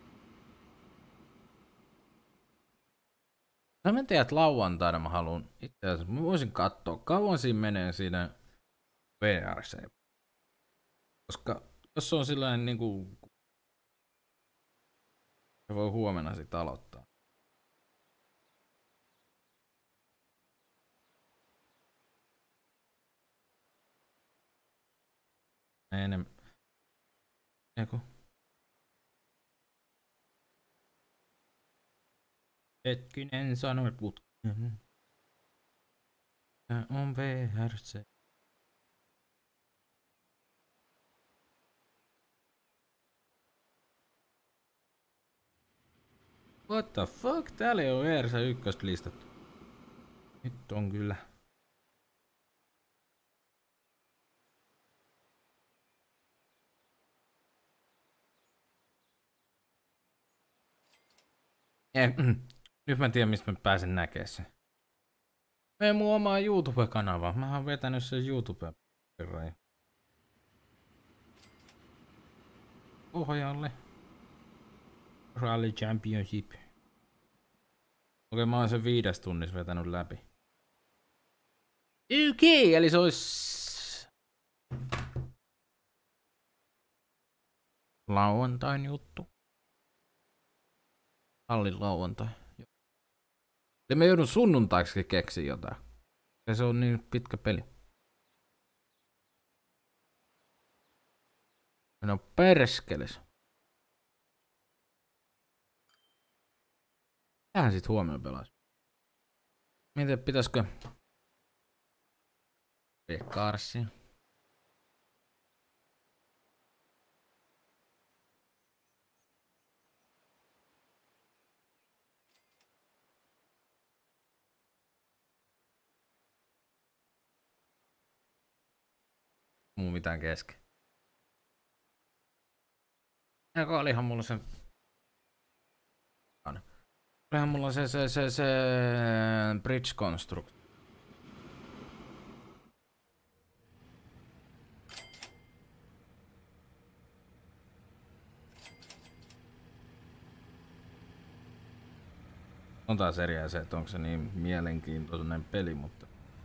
Mä en tiedä, että lauantaina mä haluun... Itse asiassa mä voisin katsoa, kauan siinä menee siinä V R C. Koska jos se on sillain niinku... Se voi huomenna sit aloittaa. Enem... Eiku. Hetkinen sanoi putken. Tää on V R C. What the fuck? Täällä ei oo V R C ykköstä listattu. Nyt on kyllä. Eh, mm. Nyt mä tiedän, mistä mä pääsen näkemään sen. Mene mun omaa YouTube-kanavaa. Mä oon vetänyt sen YouTube-kerran. Ohjaalle. Rally Championship. Okei, mä oon sen viides tunnissa vetänyt läpi. Okei, okay, eli se ois... Lauantain juttu. Hallin lauantai. Eli mä joudun sunnuntaiksi keksiä jotain. Ja se on niin pitkä peli. No perskeles. Tähän sit huomioon pelaisi. Miten pitäisikö... Pekarsi. Muu mitään kesken. Eikä olihan mulla se... Olihan mulla se se se se... Bridge Construct. On taas eri asia, että onko se niin mielenkiintoinen peli, mutta...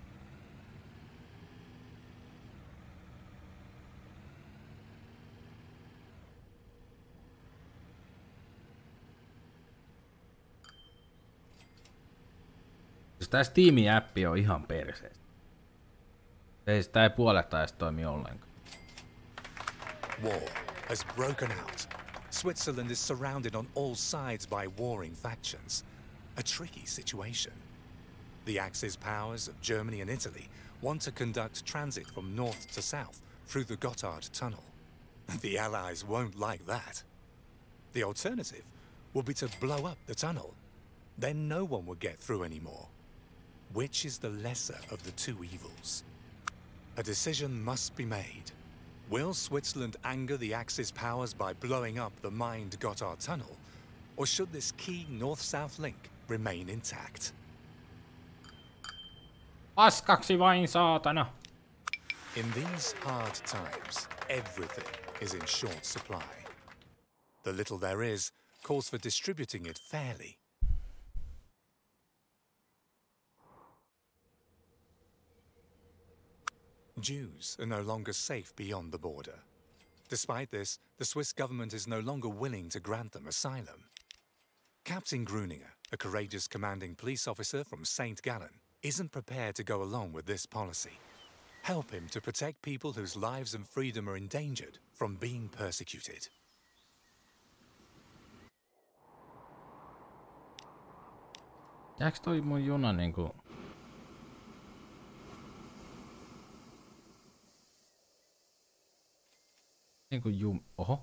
Tää Steam-appi on ihan perseestä. Ei, tää ei puoletta edes toimi ollenkaan. War has broken out. Switzerland is surrounded on all sides by warring factions. A tricky situation. The Axis powers of Germany and Italy want to conduct transit from north to south through the Gotthard Tunnel. The Allies won't like that. The alternative will be to blow up the tunnel. Then no one will get through anymore. Which is the lesser of the two evils? A decision must be made. Will Switzerland anger the Axis powers by blowing up the mined Gotthard Tunnel? Or should this key north-south link remain intact? Paskaksi vain, saatana! In these hard times, everything is in short supply. The little there is calls for distributing it fairly. Jews are no longer safe beyond the border. Despite this, the Swiss government is no longer willing to grant them asylum. Captain Gruninger, a courageous commanding police officer from Saint Gallen, isn't prepared to go along with this policy. Help him to protect people whose lives and freedom are endangered from being persecuted. Jääks toi mun juna niinku... Niinku jum... Oho.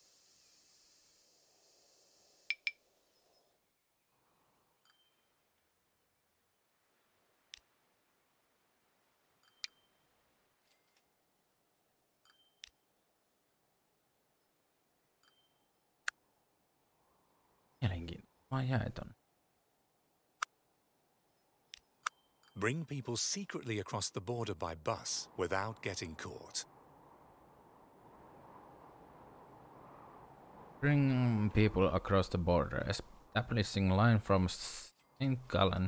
Mielenkiintoista. Mä jäi tonne. Bring people secretly across the border by bus without getting caught. Bring people across the border, establishing line from Saint Gallen.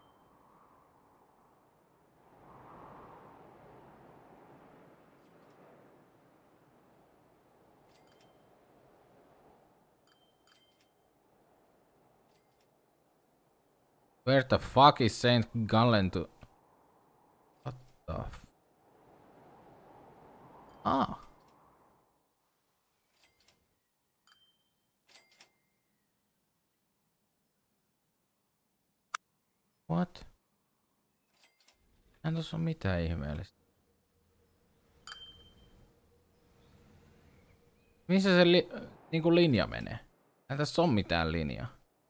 Where the fuck is Saint Gallen to... What the f... Ah. What? En tossa oo mitään ihmeellistä. Missä se li niinku linja menee? Ei tässä oo mitään linjaa.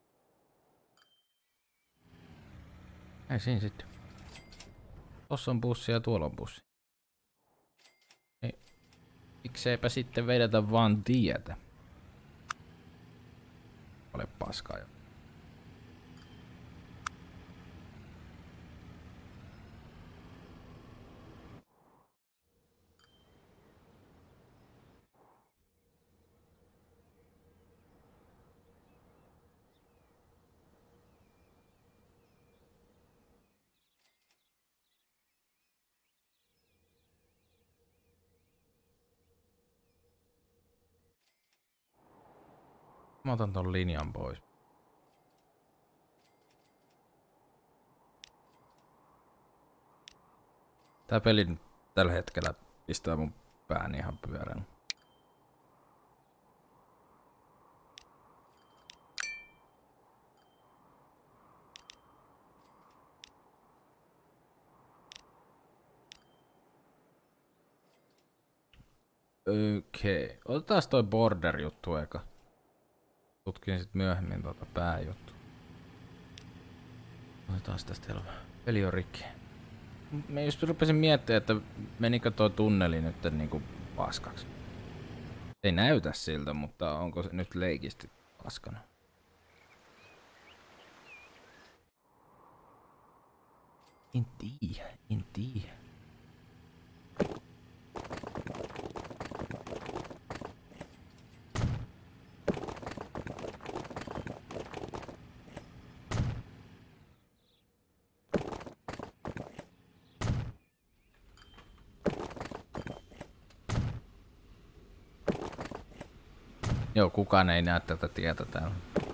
Ei siinä sitten. Tossa on bussi ja tuolla on bussi. Ei. Mikseipä sitten vedetä vaan tietä? Ole paskaa jo. Mä otan ton linjan pois. Tää peli tällä hetkellä pistää mun pään ihan pyörän. Okei, okay. Otetaan toi border juttu eka. Tutkin sit myöhemmin tuota pääjuttu. Otetaan tästä selvä. Peli on rikki. Mä just rupesin miettimään, että menikö tuo tunneli nyt niinku paskaksi. Ei näytä siltä, mutta onko se nyt leikisti paskana? En tiedä, en tiedä. Joo, kukaan ei näe tätä tietä täällä.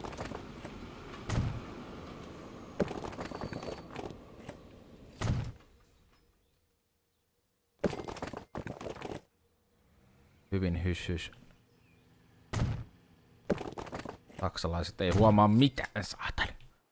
Hyvin hyssys. Saksalaiset ei huomaa mitään, saatana.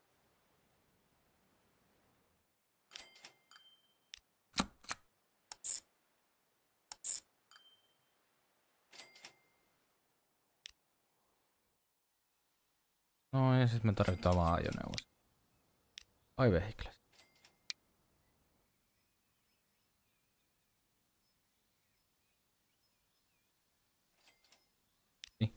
No ja sit me tarvitaan vaan ajoneuvosta. Ai vehikles. Niin.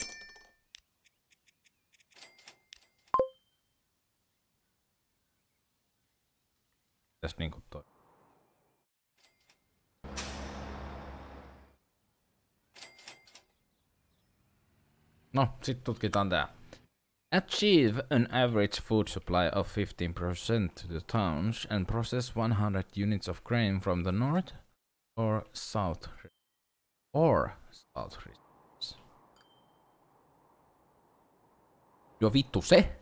Tässä niinku toi. No, sit tutkitaan tää. Achieve an average food supply of fifteen percent to the towns and process one hundred units of grain from the north. Or South. Or South. Jo vittu se.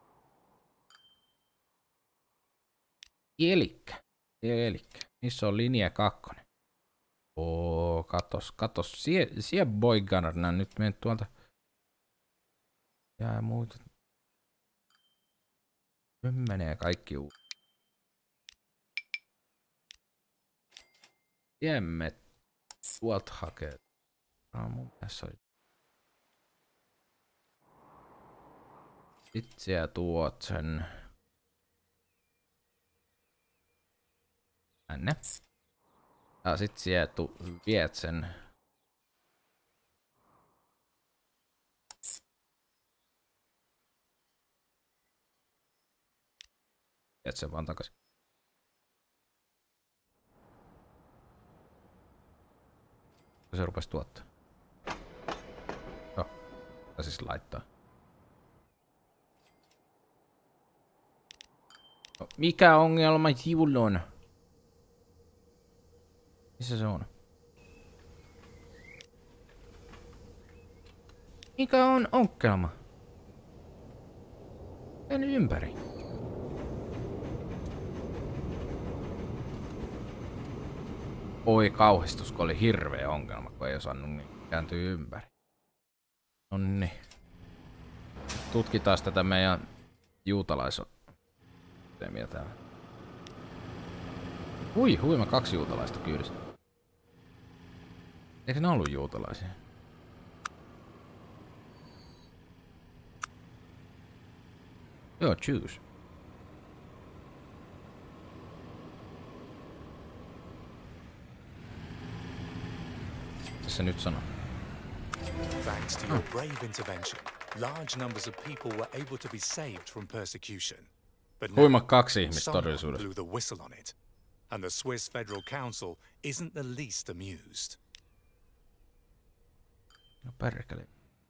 Elikkä. Elikkä. Missä on linja kakkonen? Oo, katos, katos. Sie, sie boy gunner. Nää nyt menet tuolta. Ja muuta. Nyt menee kaikki uut. Tiemme tuolta hakee. No, mun mielestä oli. Sit sä tuot sen. Tänne. Ja sit sä tu viet sen. Viet sen vaan takaisin. Se rupesi tuottaa. Joo. Tai siis laittaa. No, mikä ongelma sinulla on? Missä se on? Mikä on ongelma? Käyn ympäri. Oi kauhistus, kun oli hirveä ongelma, kun ei osannut niin kääntyä ympäri. Nonni. Tutkitaan tätä meidän juutalaisysteemiä täällä. Hui, huima kaksi juutalaista kyydissä. Eikö ne ollut juutalaisia? Joo, choose. Se nyt sanoo. Thanks to your brave intervention, large numbers of people were able to be saved from persecution. But Huima kaksi ihmistä someone todellisuudessa. blew the whistle on it, and the Swiss Federal Council isn't the least amused. No perkele.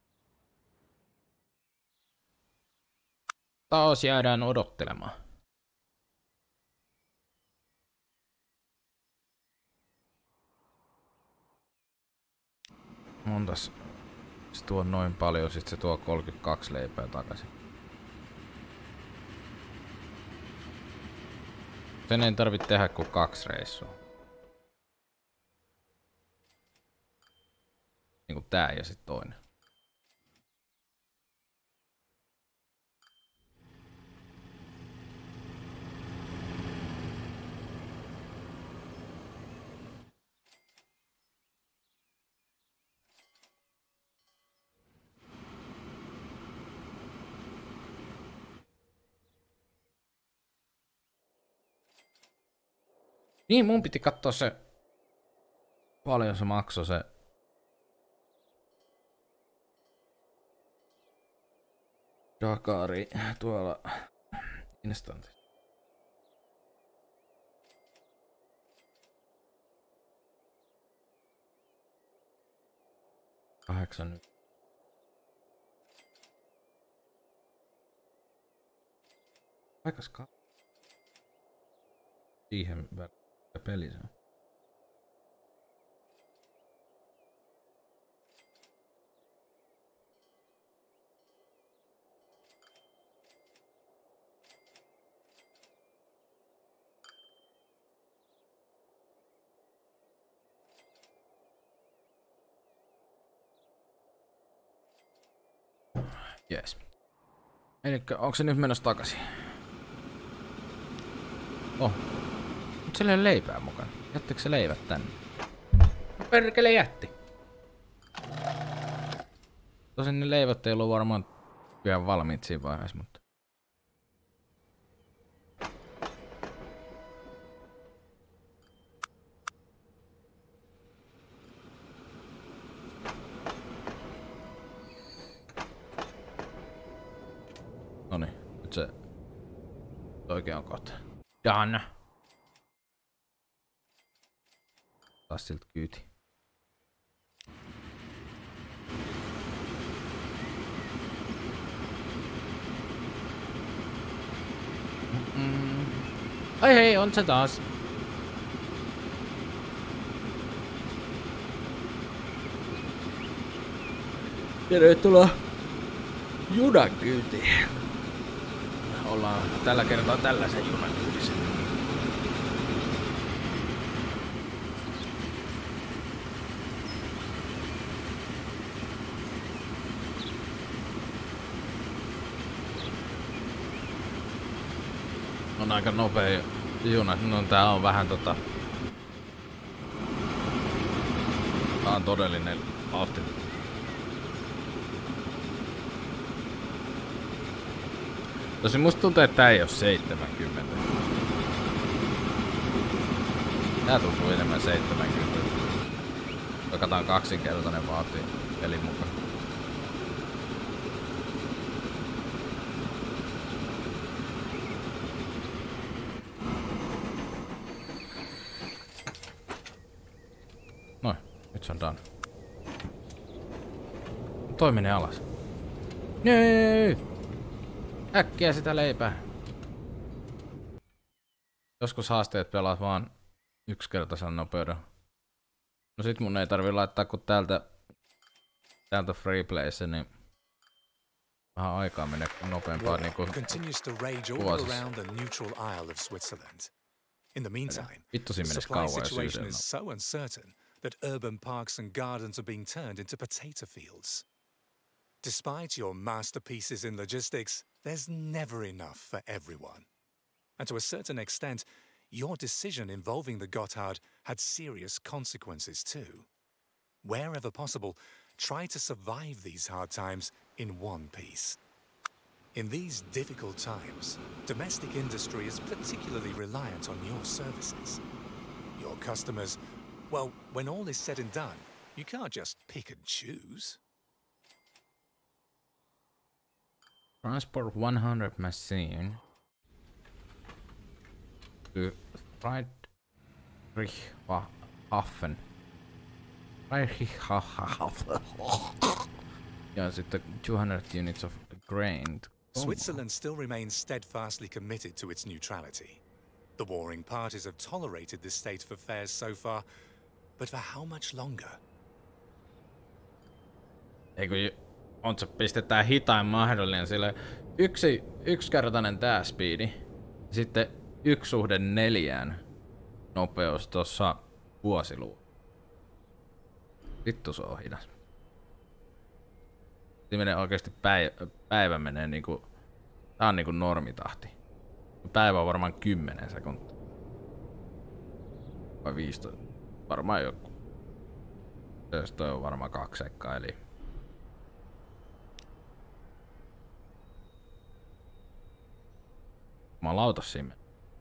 Taas jäädään odottelemaan. Montas se tuo noin paljon, sit se tuo kolmekymmentäkaksi leipää takaisin. Sen ei tarvitse tehdä kuin kaksi reissua. Niinku tää ja sit toinen. Niin, mun piti katsoa se, paljon se maksoi se Dakari tuolla instantissa. Kahdeksan nyt. Aikas ka. Siihen väliin. Peli se on. Jees. Elikkä onko se nyt menossa takaisin? Oh. Mut sillä ei ole leipää mukana. Jättikö se leivät tänne? Perkele jätti. Tosin ne leivät ei ollut varmaan vielä valmiit siinä vaiheessa, mutta... Noniin, nyt se oikean kohta. Done. Taas siltä kyyti. Mm-mm. Ai hei, on se taas. Tervetuloa junan kyytiin. Ollaan tällä kertaa tällaisen junan kyydissä. On aika nopea juna. No tää on vähän tota... Tää on todellinen vauhti. Tosin musta tuntuu, että tää ei oo seitsemänkymmentä. Tää tuntuu enemmän seitsemänkymmentä. Katsotaan kaksinkertainen vauhti pelin mukaan. Noin, nyt se on done. Toi menee alas. Nee! Äkkiä sitä leipää. Joskus haasteet pelaat vaan yksikertaisen nopeuden. No sit mun ei tarvi laittaa kun täältä täältä Freeplayssä, niin vähän aikaa menee nopeampaa niinku vuosissa. Vittu siinä menisi kauan jos yhdellä. That urban parks and gardens are being turned into potato fields. Despite your masterpieces in logistics, there's never enough for everyone. And to a certain extent, your decision involving the Gotthard had serious consequences too. Wherever possible, try to survive these hard times in one piece. In these difficult times, domestic industry is particularly reliant on your services. Your customers, well, when all is said and done, you can't just pick and choose. Transport one hundred machine to Friedrichshafen. Friedrichshafen. Ja sitten two hundred units of grain. Oh. Switzerland still remains steadfastly committed to its neutrality. The warring parties have tolerated this state of affairs so far, but for how much longer? Eikö on se pistetään hitain mahdollinen sille yksi yksikertainen tää speedi. Sitten yksi suhde neljään nopeus tossa vuosiluvulla. Vittu se on hidas. Siinä menee oikeesti päivä, päivä menee niinku, tää on niinku normitahti. Päivä on varmaan kymmenen sekuntia. Vai viisitoista. Varmaan joku. Jos toi on varmaan kaksi sekkaa eli. Mä lauta siinä.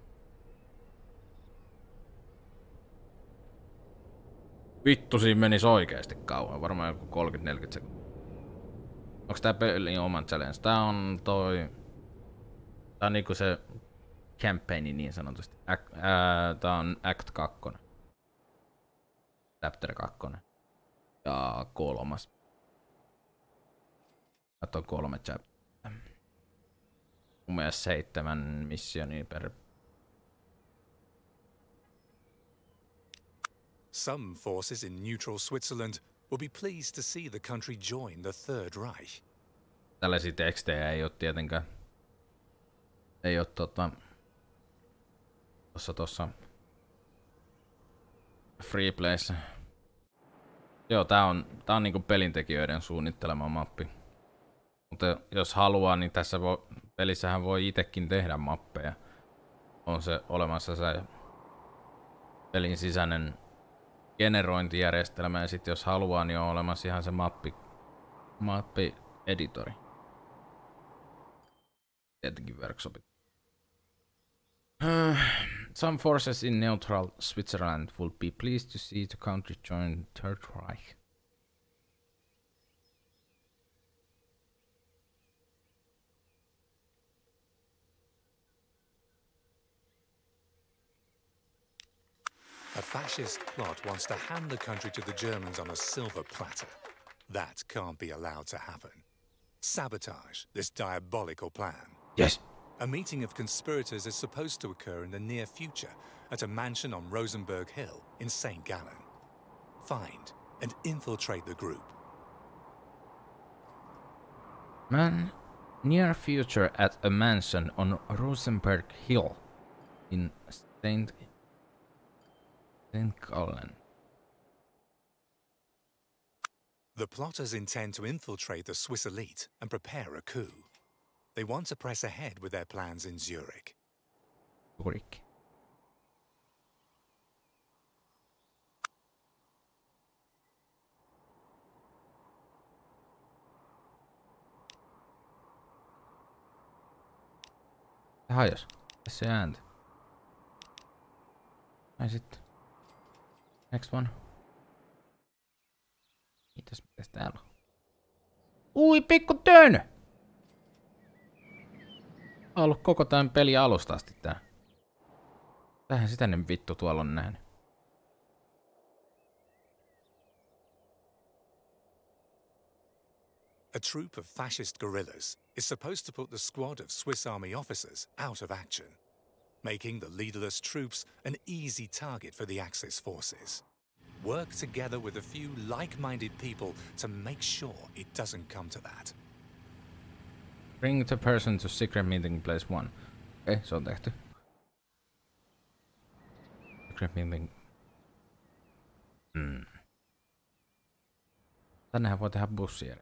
Vittu siinä menis oikeesti kauan. Varmaan joku kolmekymmentä neljäkymmentä sekuntia. Onks tää pelin oman challenge? Tää on toi... Tää on niinku se... campaigni niin sanotusti. Act, ää, tää on Act kaksi. Chapter kaksi. Ja kolmas. Tää on kolme chapter. Mun mielestä seitsemän missionia per... Some forces in neutral Switzerland will be pleased to see the country join the Third Reich. Tällaisia tekstejä ei oo tietenkään. Ei oo tota... Tossa tossa... Freeplayssä. Joo, tää on, tää on niinku pelintekijöiden suunnittelema mappi. Mutta jos haluaa, niin tässä voi, pelissähän voi itekin tehdä mappeja. On se olemassa se pelin sisäinen generointijärjestelmä ja sit jos haluaa, niin on olemassa ihan se mappi, mappi-editori. Tietenkin workshopit. Uh, some forces in neutral Switzerland will be pleased to see the country join the Third Reich. A fascist plot wants to hand the country to the Germans on a silver platter. That can't be allowed to happen. Sabotage this diabolical plan. Yes. A meeting of conspirators is supposed to occur in the near future at a mansion on Rosenberg Hill in Saint Gallen. Find and infiltrate the group. Man, near future at a mansion on Rosenberg Hill in Saint Saint Gallen. The plotters intend to infiltrate the Swiss elite and prepare a coup. They want to press ahead with their plans in Zurich. Zurich. Se hajos. Se ääntä. Ai sitten. Next one. Mitäs, mitäs täällä on? Ui, pikku tön! On ollut koko tämän peli alusta asti tää. Tähän sitä ne vittu tuolla on nähnyt. A troop of fascist guerrillas is supposed to put the squad of Swiss army officers out of action, making the leaderless troops an easy target for the Axis forces. Work together with a few like-minded people to make sure it doesn't come to that. Bring the person to secret meeting place one. Okei, okay, se on tehty. Secret meeting. Hmm. Tännehän voi tehdä bussia.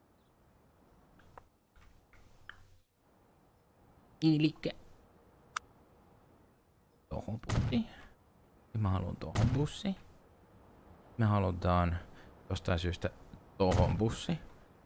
Ilikkä. Tohon bussiin. Mä haluan tohon bussiin. Me halutaan jostain syystä tohon bussiin.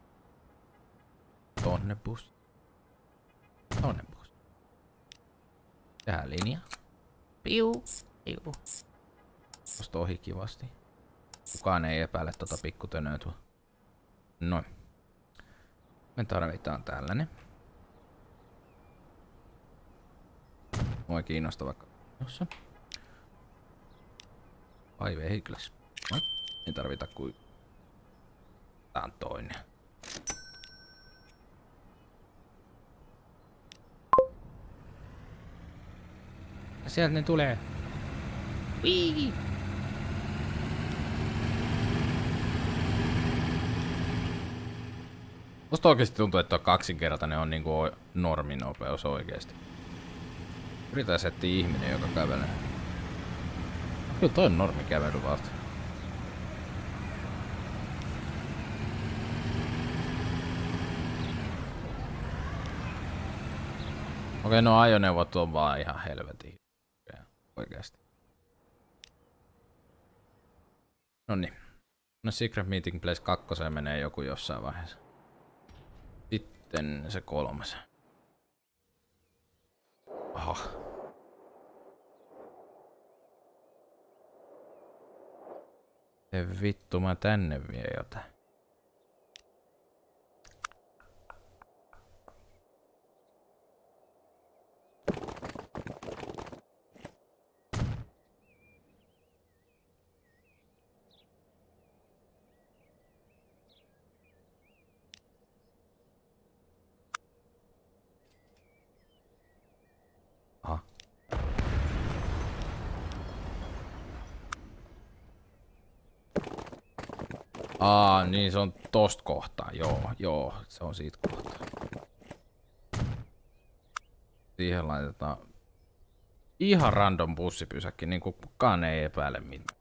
Tonne bussiin. Tonne bussiin. Tää linja. Piu. Piu. Tosta ohi kivasti. Kukaan ei epäile tota pikkutönöä tuo. Noin. Me tarvitaan tällainen. Mua kiinnostaa vaikka jossa. Ai vehikles. Noin. Ei tarvita kuin... Tää on toinen. Ja sieltä ne tulee. Wii! Musta oikeesti tuntuu, että tuo kaksinkertainen on niinku norminopeus oikeesti. Yritän settiä ihminen, joka kävelee. Kyllä toi on normikävely vasta. Okei, no ajoneuvot on vaan ihan helvetin oikeesti. Noniin. No Secret Meeting Place kaksi menee joku jossain vaiheessa. Sitten se kolmas. Aha. Ei vittu, mä tänne vie jotain. Aha. Aa, niin se on tosta kohtaa. Joo, joo, se on siitä kohtaa. Siihen laitetaan ihan random bussipysäkki, niin kuin kukaan ei epäile mitään.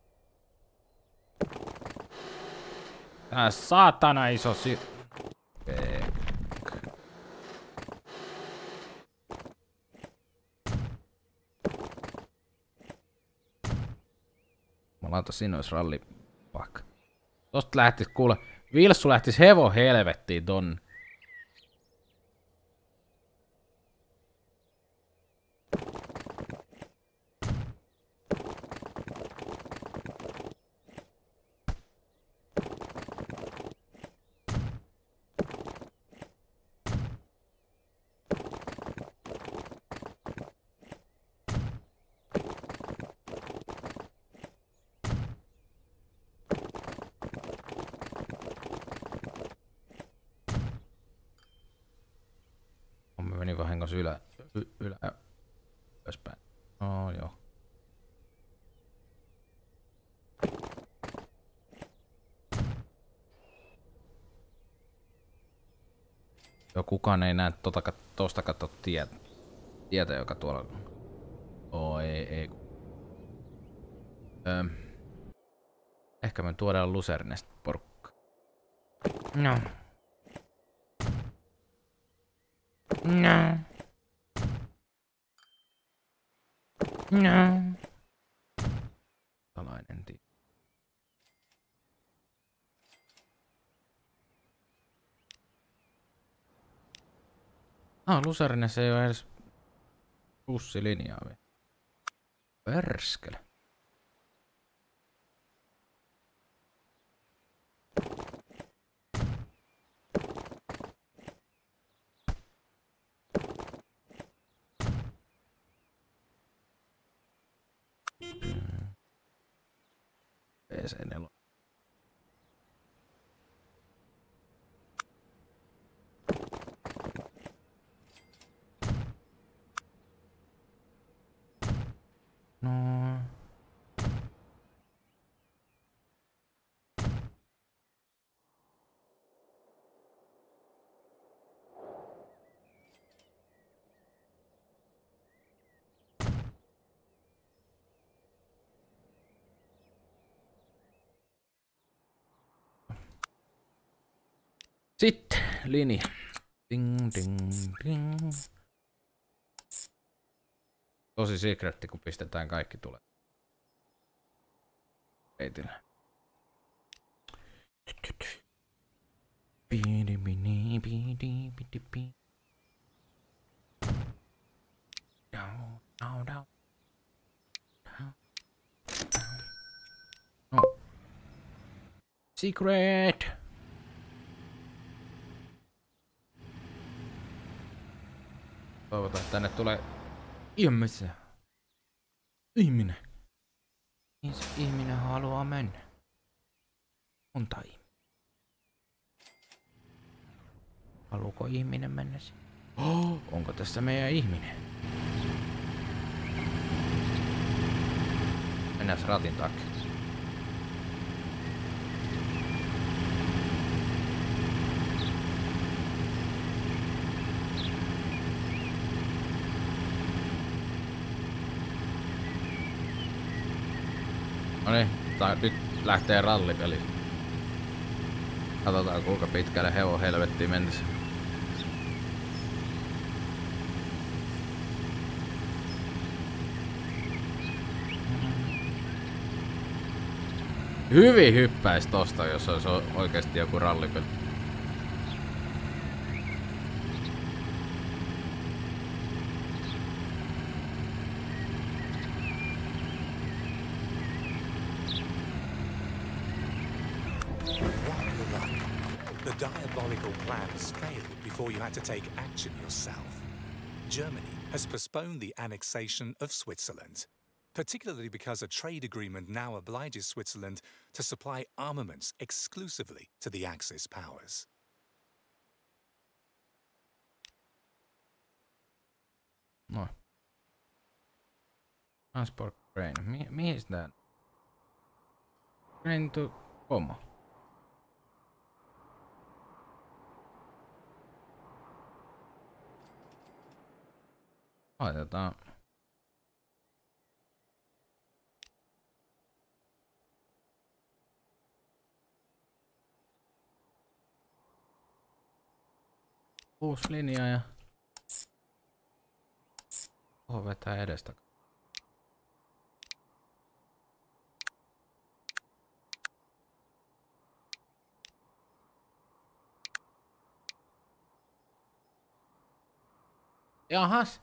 Tää saatana iso si... Okei. Mä laitan sinne jos ralli pakka. Tosta lähtis kuule, Vilssu lähtis hevon helvettiin ton. Meni vahingossa ylä, y, ylä, ylöspäin. Oh, joo. Joo, kukaan ei näe tota, tosta katso tietä, tietä, joka tuolla... Oo, ei, ei. Öö, ehkä me tuodaan Lucernesta porukka. No. No. No. Salainen tie. Ah, Lucernessa ei oo edes bussilinjaa vielä. Perskele. P C neljä. No. Sitten linja. Ding, ding, ding. Tosi secretti, kun pistetään kaikki tulee. Reitillä. Pidi, pidi, pidi, pidi, pidi. Down, down, down. Down, down. No. Secret! Toivotaan, että tänne tulee ihmisiä. Ihminen. Niin se ihminen haluaa mennä. Monta ihminen. Haluuko ihminen mennä sinne? Oh, onko tässä meidän ihminen? Mennään ratin takia. Noniin, nyt lähtee rallipeli. Katsotaan kuinka pitkälle hevon helvettiin mennessä. Hyvin hyppäis tosta, jos olisi oikeesti joku rallipeli. The diabolical plan has failed before you had to take action yourself. Germany has postponed the annexation of Switzerland, particularly because a trade agreement now obliges Switzerland to supply armaments exclusively to the Axis powers. No. Transport train. Mi mihin tää? Train to Como. Laitetaan. Uusi linja ja tuohon vetää edestä. Jahas.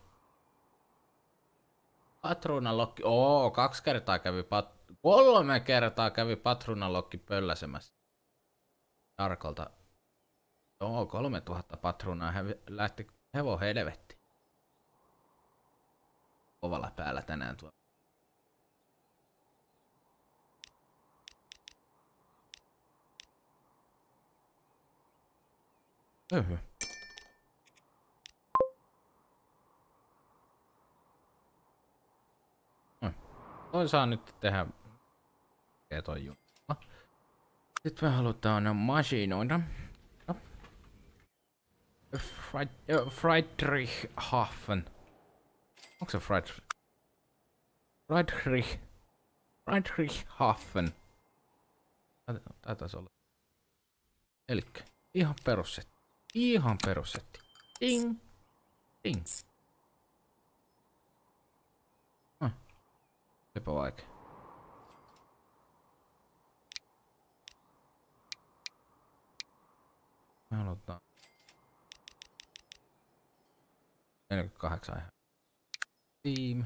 Patruunalokki. Oo, kaksi kertaa kävi pat... Kolme kertaa kävi patruunalokki pölläsemässä. Jarkolta. Joo, kolmetuhatta patruunaa he lähti hevon helvetti. Kovalla päällä tänään tuo. Öhö. Toi saa nyt tehdä toi juttu. Sitten me halutaan masinoida. No. Fried, uh, Friedrichshafen. Onko se Fried... Friedrich... Friedrichshafen. Tää taisi olla. Elikkä ihan perussetti. Ihan perussetti. Ding. Ding. Hm. Sepä vaikea. Me halutaan neljäkymmentäkahdeksan ihan. Team.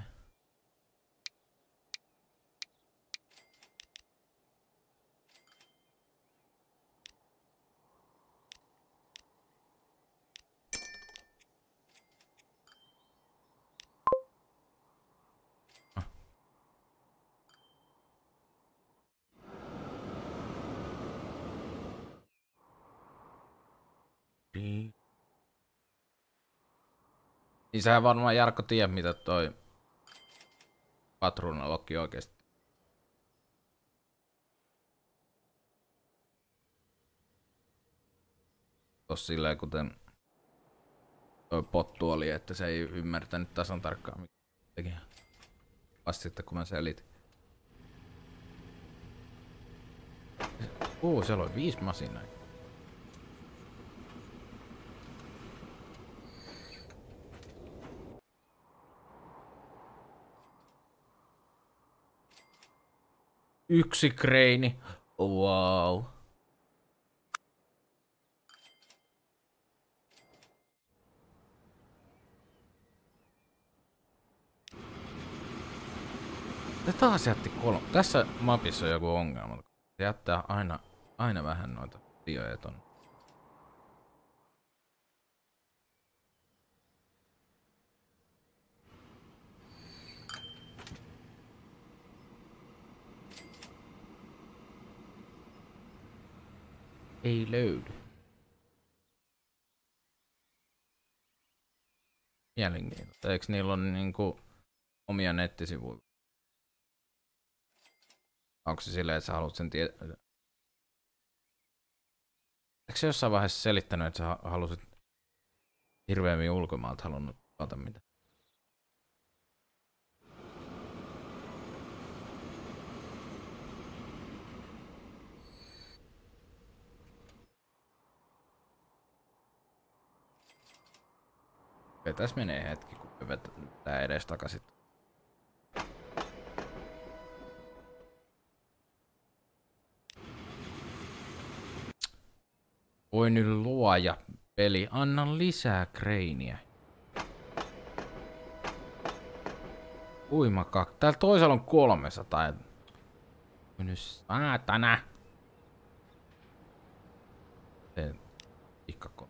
Niin sähän varmaan Jarkko tiedä mitä toi patruunalokki oikeesti. Tossa silleen kuten toi pottu oli, että se ei ymmärtänyt tasan tarkkaan mitä teki. Vasta sitten kun mä selitin. Uu, siellä oli viisi masinaa. Yksi kreini. Wow. Se taas jätti kolme. Tässä mapissa on joku ongelma. Se jättää aina, aina vähän noita bioja tonne. Ei löydy. Mielenkiintoista. Eikö niillä on niinku omia nettisivuja? Onko se silleen, että sä haluat sen tietää? Eikö se jossain vaiheessa selittänyt, että sä halusit hirveämmin ulkomaalta halunnut tuota mitä? Okei, tässä menee hetki, kun me vetää edes takaisin. Voi nyt luoja peli, anna lisää kreiniä. Uimakak. Täällä toisella on kolmesataa. Nyt saatana. Teen pikkako.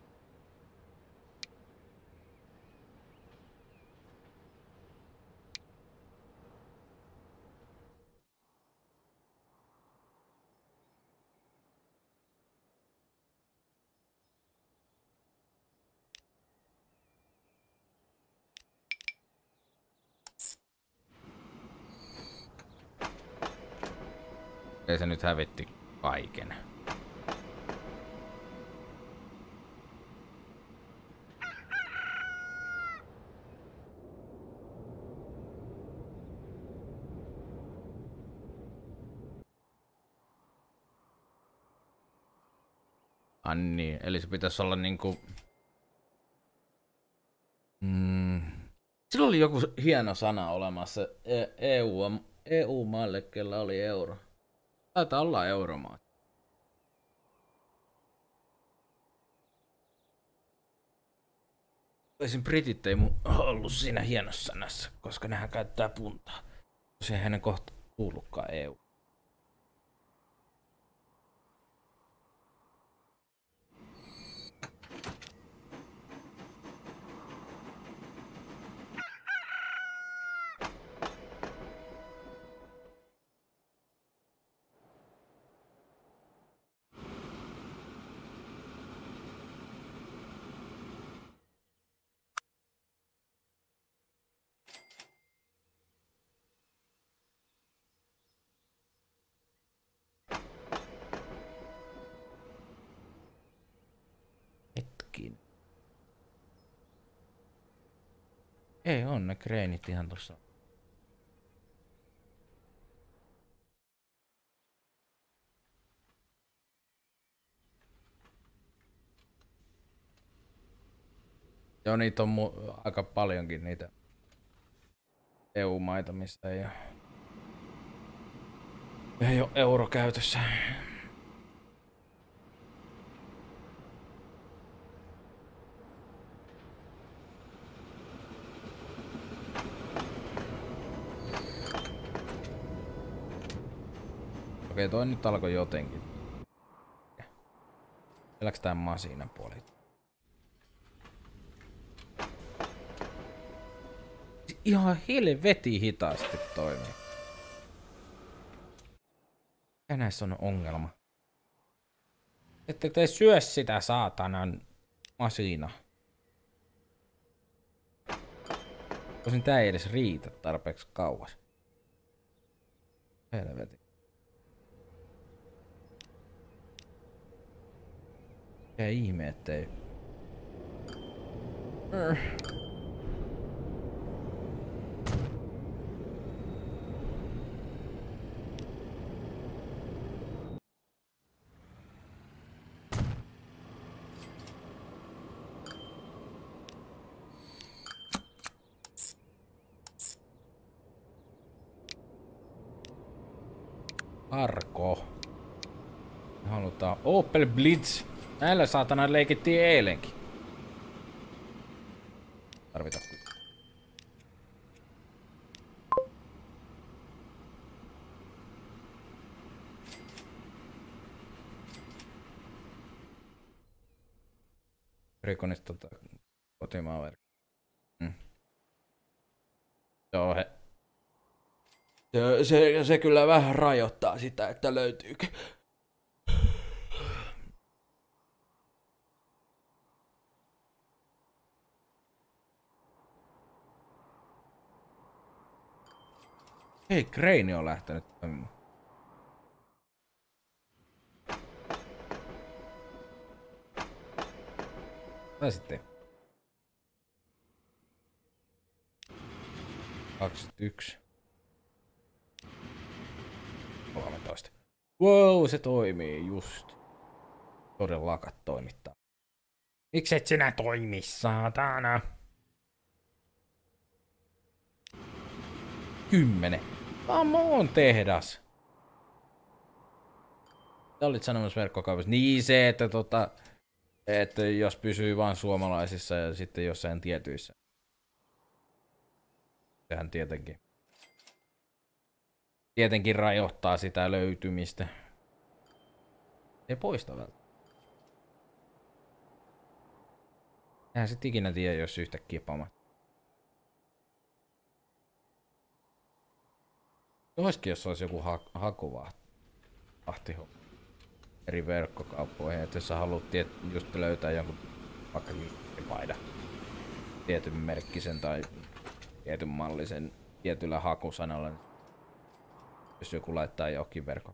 Ei se nyt hävitti kaiken. Anni, eli se pitäisi olla niinku... Mm. Sillä oli joku hieno sana olemassa E U, E U-maalle, kellä oli euro. Taitaa olla euromaat. Esim. Britit ei mun ollut siinä hienossa sanassa, koska nehän käyttää puntaa. Se hänen kohta kuulukaan E U. Ei on ne kreenit ihan tossa. Joo, niitä on mu- aika paljonkin niitä E U-maita, missä ei oo, ei oo euro käytössä. Okei, toi nyt alkoi jotenkin. Vieläks tää masiinan puoli? Ihan helvetin hitaasti toimii. Mikä näissä on ongelma? Ette te syö sitä saatanan masiina. Tosin tää ei edes riitä tarpeeksi kauas. Helvetin. Mikä ihme ettei... Arko. Me halutaan Opel Blitz. Näillä saatana leikittiin eilenkin. Tarvitaan. Rikonista tota kotimaan verkko. Mm. Joo, he. Se, se, se kyllä vähän rajoittaa sitä, että löytyykö. Hei, kreini on lähtenyt. Tai sitten. kaksikymmentäyksi. kolmetoista. Wow, se toimii just. Todellakaan toimittaa. Miksi et sinä toimi, saatana? Kymmenen. Mä oon tehdas. Sä olit sanomassa verkkokaupassa. Niin se, että tota... Että jos pysyy vaan suomalaisissa ja sitten jossain tietyissä. Sehän tietenkin. Tietenkin rajoittaa sitä löytymistä. Ei poista välttämättä. Eihän sit ikinä tiedä, jos yhtäkkiä pamat. Olisikin, jos olisi joku ha hakuvahti eri verkkokauppoihin, että jos sä haluat just löytää jonkun vaikka paidan, tietyn merkkisen tai tietyn mallisen tietyllä hakusanalla, niin jos joku laittaa johonkin verkko.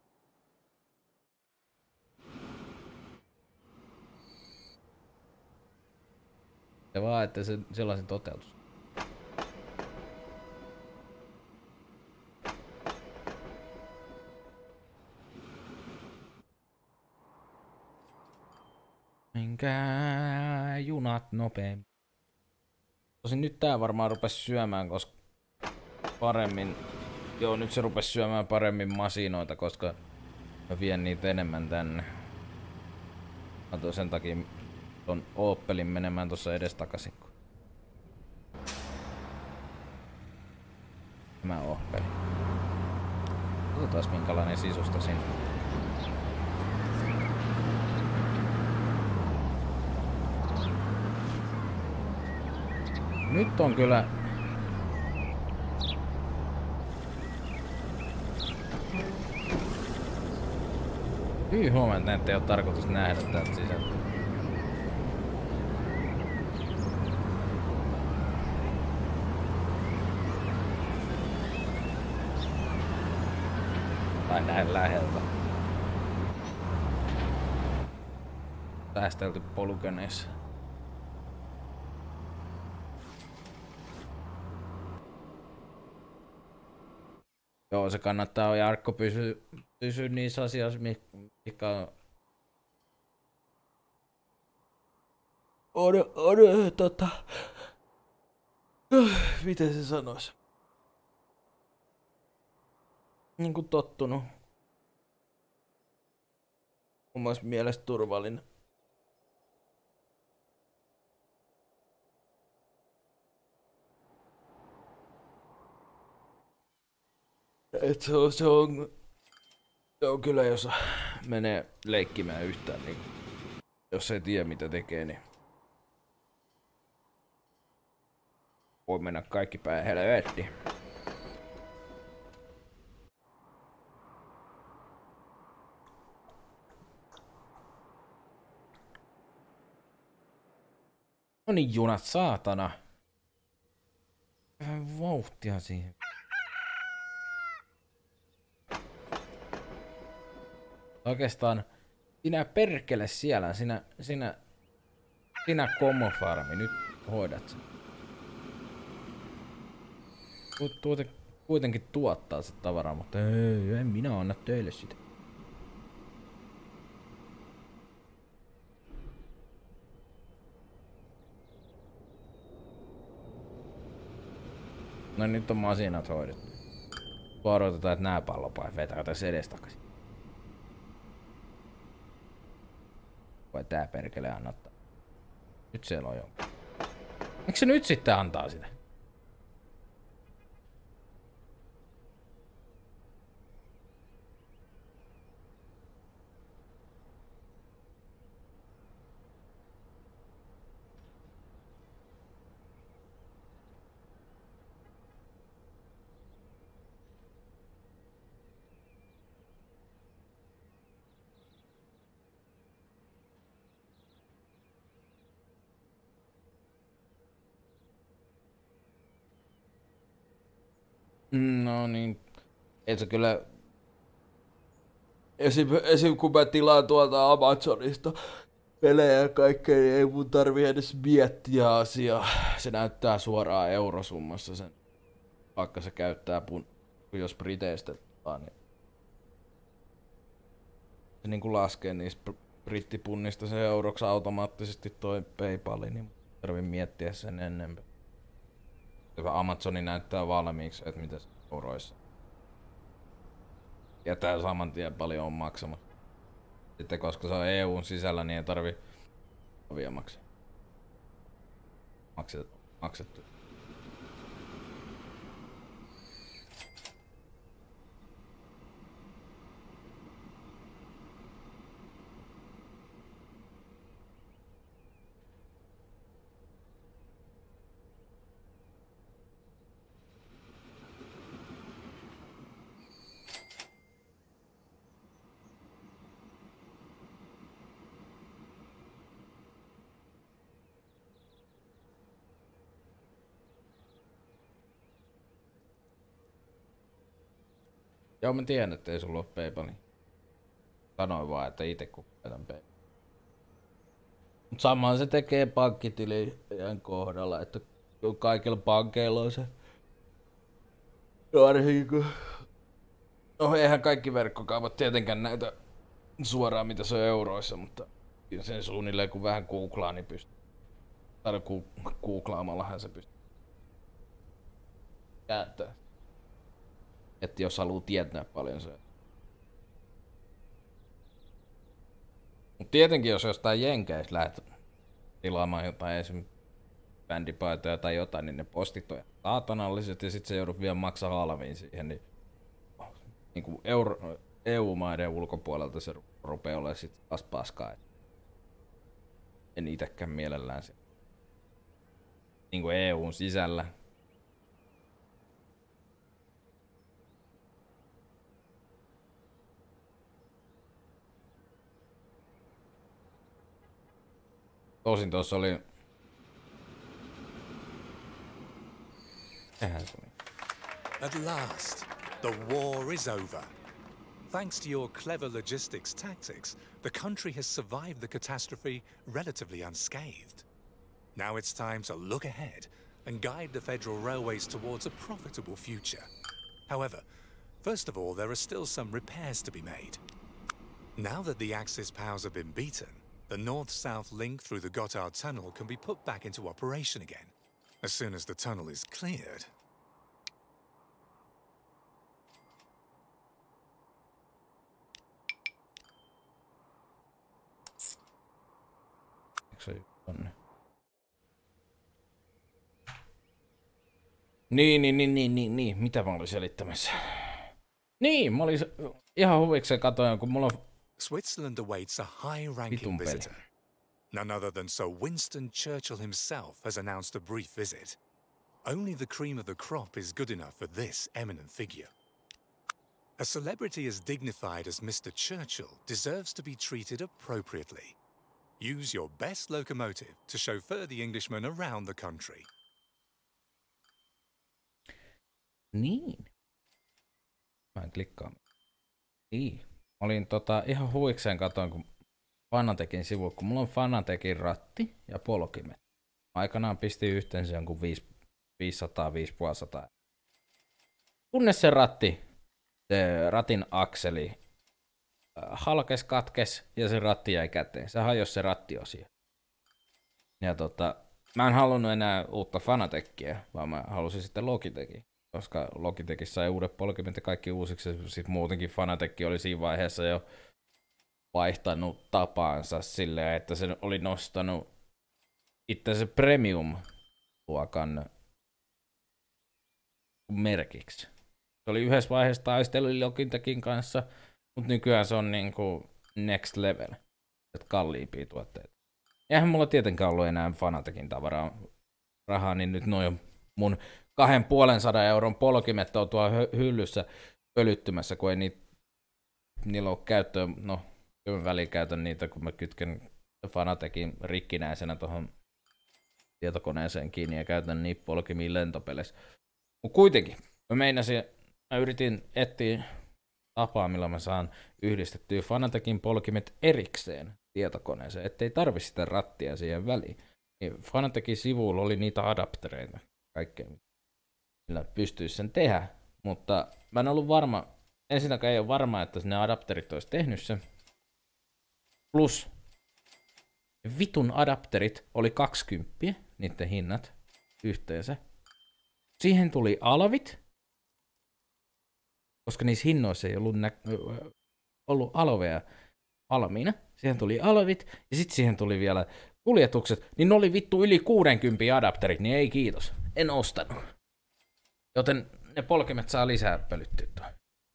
Se vaan, että se sellaisen toteutus. Menkää junat nopeammin. Tosin nyt tää varmaan rupes syömään, koska paremmin... Joo, nyt se rupes syömään paremmin masinoita, koska mä vien niitä enemmän tänne. Mä tuon sen takia ton Opelin menemään tossa edestakaisin. Tämä Opeli. Katsotaan minkälainen sisusta siinä. Nyt on kyllä... Hyvin huomioon, että ei ole tarkoitus nähdä täältä sisältä. Tai näin läheltä. Säästelty polygoneissa. Joo, se kannattaa Jarkko pysyä pysy niissä asioissa, mikä on, on tota... Miten se sanois? Niinku tottunut. Omassa mielestä turvallinen. Et se on, se on, se on kyllä, jos menee leikkimään yhtään, niin jos ei tiedä mitä tekee, niin voi mennä kaikki päin helvettiin. No niin, junat, saatana. Vähän vauhtia siihen. Oikeastaan sinä perkele siellä, sinä, sinä, sinä Komofarmi, nyt hoidat sen. Tuote kuitenkin tuottaa se tavaraa, mutta ei, en minä anna teille sitä. No nyt on masinat hoidettu. Odotetaan, että nää pallopaikat vetää tässä edestakaisin. Vai tää perkele annattaa? Nyt siellä on jo. Miksi se nyt sitten antaa sitä? No niin, ei se kyllä... Esim, esim kun mä tilaan tuolta Amazonista pelejä ja kaikkea, niin ei mun tarvi edes miettiä asiaa. Se näyttää suoraan eurosummassa sen, vaikka se käyttää pun... jos Briteistä vaan, niin... Se niinku laskee niistä brittipunnista se euroksi automaattisesti toi PayPali, niin tarvii miettiä sen enempää. Amazoni näyttää valmiiksi, että mitä se euroissa. Ja tää saman tien paljon on maksamassa. Sitten koska se on E U:n sisällä, niin ei tarvi vielä maksaa. Maksettu. Maksettu. Joo, mä tiedän, että ei sulla ole PayPalia. Sanoin vaan, että ite kun käytän PayPalia. Mut samaan se tekee pankkitilien kohdalla, että kaikilla pankeilla on se. Varsinkin kun... No eihän kaikki verkkokaupat tietenkään näytä suoraan mitä se on euroissa, mutta sen suunnilleen kun vähän googlaa, niin pystyy. Tai googlaamallahan se pystyy käyttämään. Että jos haluu tietää paljon se. Mut tietenkin jos jostain jenkeistä lähdet tilaamaan jotain esim. Bändipaitoja tai jotain, niin ne postit on saatanalliset ja sit se joudut vielä maksaa halviin siihen, niin niinku euro, E U-maiden ulkopuolelta se rupee olemaan sit taas paskaa. En itekään mielellään se. Niinku E U:n sisällä. Tosin tuossa oli... Eihän se oli. At last, the war is over. Thanks to your clever logistics tactics, the country has survived the catastrophe relatively unscathed. Now it's time to look ahead and guide the Federal Railways towards a profitable future. However, First of all, there are still some repairs to be made. Now that the Axis powers have been beaten, the north-south link through the Gotthard Tunnel can be put back into operation again. As soon as the tunnel is cleared... Niin, niin, niin, niin, niin, niin. Mitä mä olin selittämässä? Niin, mä olin ihan huvikseen katoin, kun mulla on... Switzerland awaits a high-ranking visitor. None other than Sir Winston Churchill himself has announced a brief visit. Only the cream of the crop is good enough for this eminent figure. A celebrity as dignified as Mister Churchill deserves to be treated appropriately. Use your best locomotive to chauffeur the Englishman around the country. Niin. Mä en klikkaa. Niin. Olin tota, ihan huikseen katoin, kun Fanatekin sivu, kun mulla on Fanatekin ratti ja polkimet. Aikanaan pistin yhteensä jonkun viisisataa viisisataa. Kunnes se ratti, se ratin akseli halkes, katkes ja se ratti jäi käteen. Se hajosi se rattiosio. Ja tota, mä en halunnut enää uutta Fanatekia, vaan mä halusin sitten Logitechin. Koska Logitechissa sai uudet polkimet ja kaikki uusiksi. Sitten muutenkin Fanatec oli siinä vaiheessa jo vaihtanut tapaansa silleen, että se oli nostanut itse premium-luokan merkiksi. Se oli yhdessä vaiheessa taistelu Logitechin kanssa, mutta nykyään se on niinku next level, että kalliimpia tuotteita. Eihän mulla tietenkään ollut enää Fanatecin tavaraa rahaa, niin nyt noin mun kahden puolen sadan euron polkimet on tuolla hyllyssä pölyttymässä, kun ei niitä, niillä ole käyttöä. No, kyllä väliin käytän niitä, kun mä kytken Fanatecin rikkinäisenä tuohon tietokoneeseen kiinni ja käytän niitä polkimia lentopeleissä. Mutta kuitenkin, mä meinasin, mä yritin etsiä tapaa, millä mä saan yhdistettyä Fanatecin polkimet erikseen tietokoneeseen, ettei tarvi sitä rattia siihen väliin. Niin Fanatecin sivuilla oli niitä adaptereita, kaikkea, millä pystyisi sen tehdä, mutta mä en ollut varma, ensinnäkään ei ole varma, että ne adapterit olisi tehnyt sen. Plus vitun adapterit oli kaksikymmentä, niiden hinnat yhteensä. Siihen tuli alvit, koska niissä hinnoissa ei ollut, nä- ollut alveja valmiina. Siihen tuli alvit ja sitten siihen tuli vielä kuljetukset, niin ne oli vittu yli kuusikymmentä adapterit, niin ei kiitos, en ostanut. Joten ne polkimet saa lisää pölyttyä.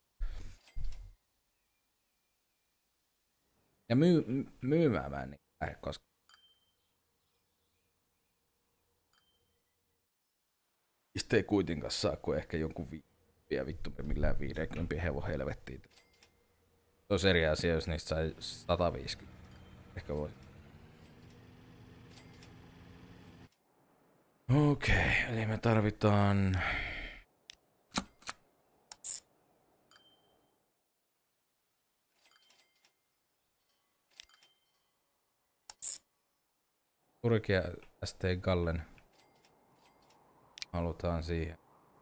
Ja myy, myymään mä en niin lähde koskaan. Sitten ei kuitenkaan saa, kun ehkä jonkun viiä vittu millään viisikymmentä hevon helvettiin. Se olisi eri asia, jos niistä sai sata viisikymmentä. Ehkä voi. Okei, okay, eli me tarvitaan... Turkia S T Gallen halutaan siihen.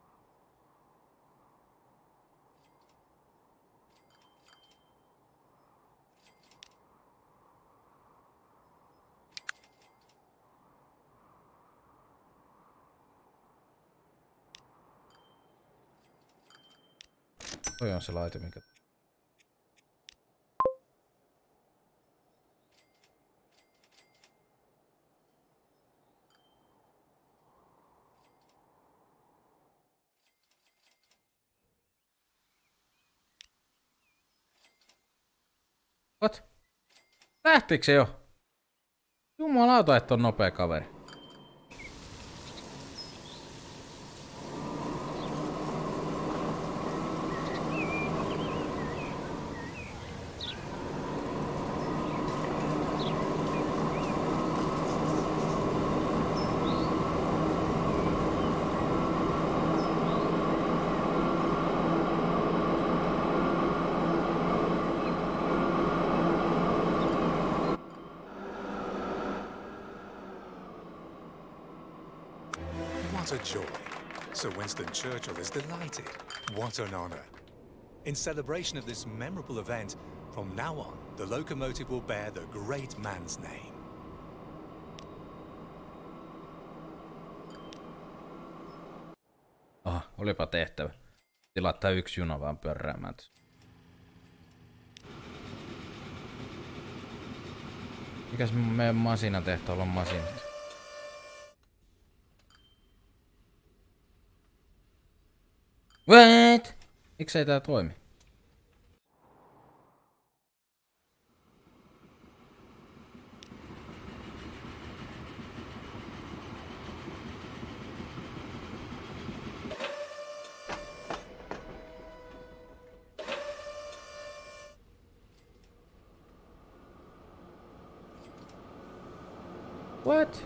Toi on se laite, mikä... What? Lähtikö se jo? Jumalauta, että on nopea kaveri. What a joy. Sir Winston Churchill is delighted. What an honour. In celebration of this memorable event, from now on, the locomotive will bear the great man's name. Ah, olipa tehtävä. Piti laittaa yksi juna vaan pörräämään. Mikäs meidän masinatehtaalla on masinat? What? Miksei tää toimi? What?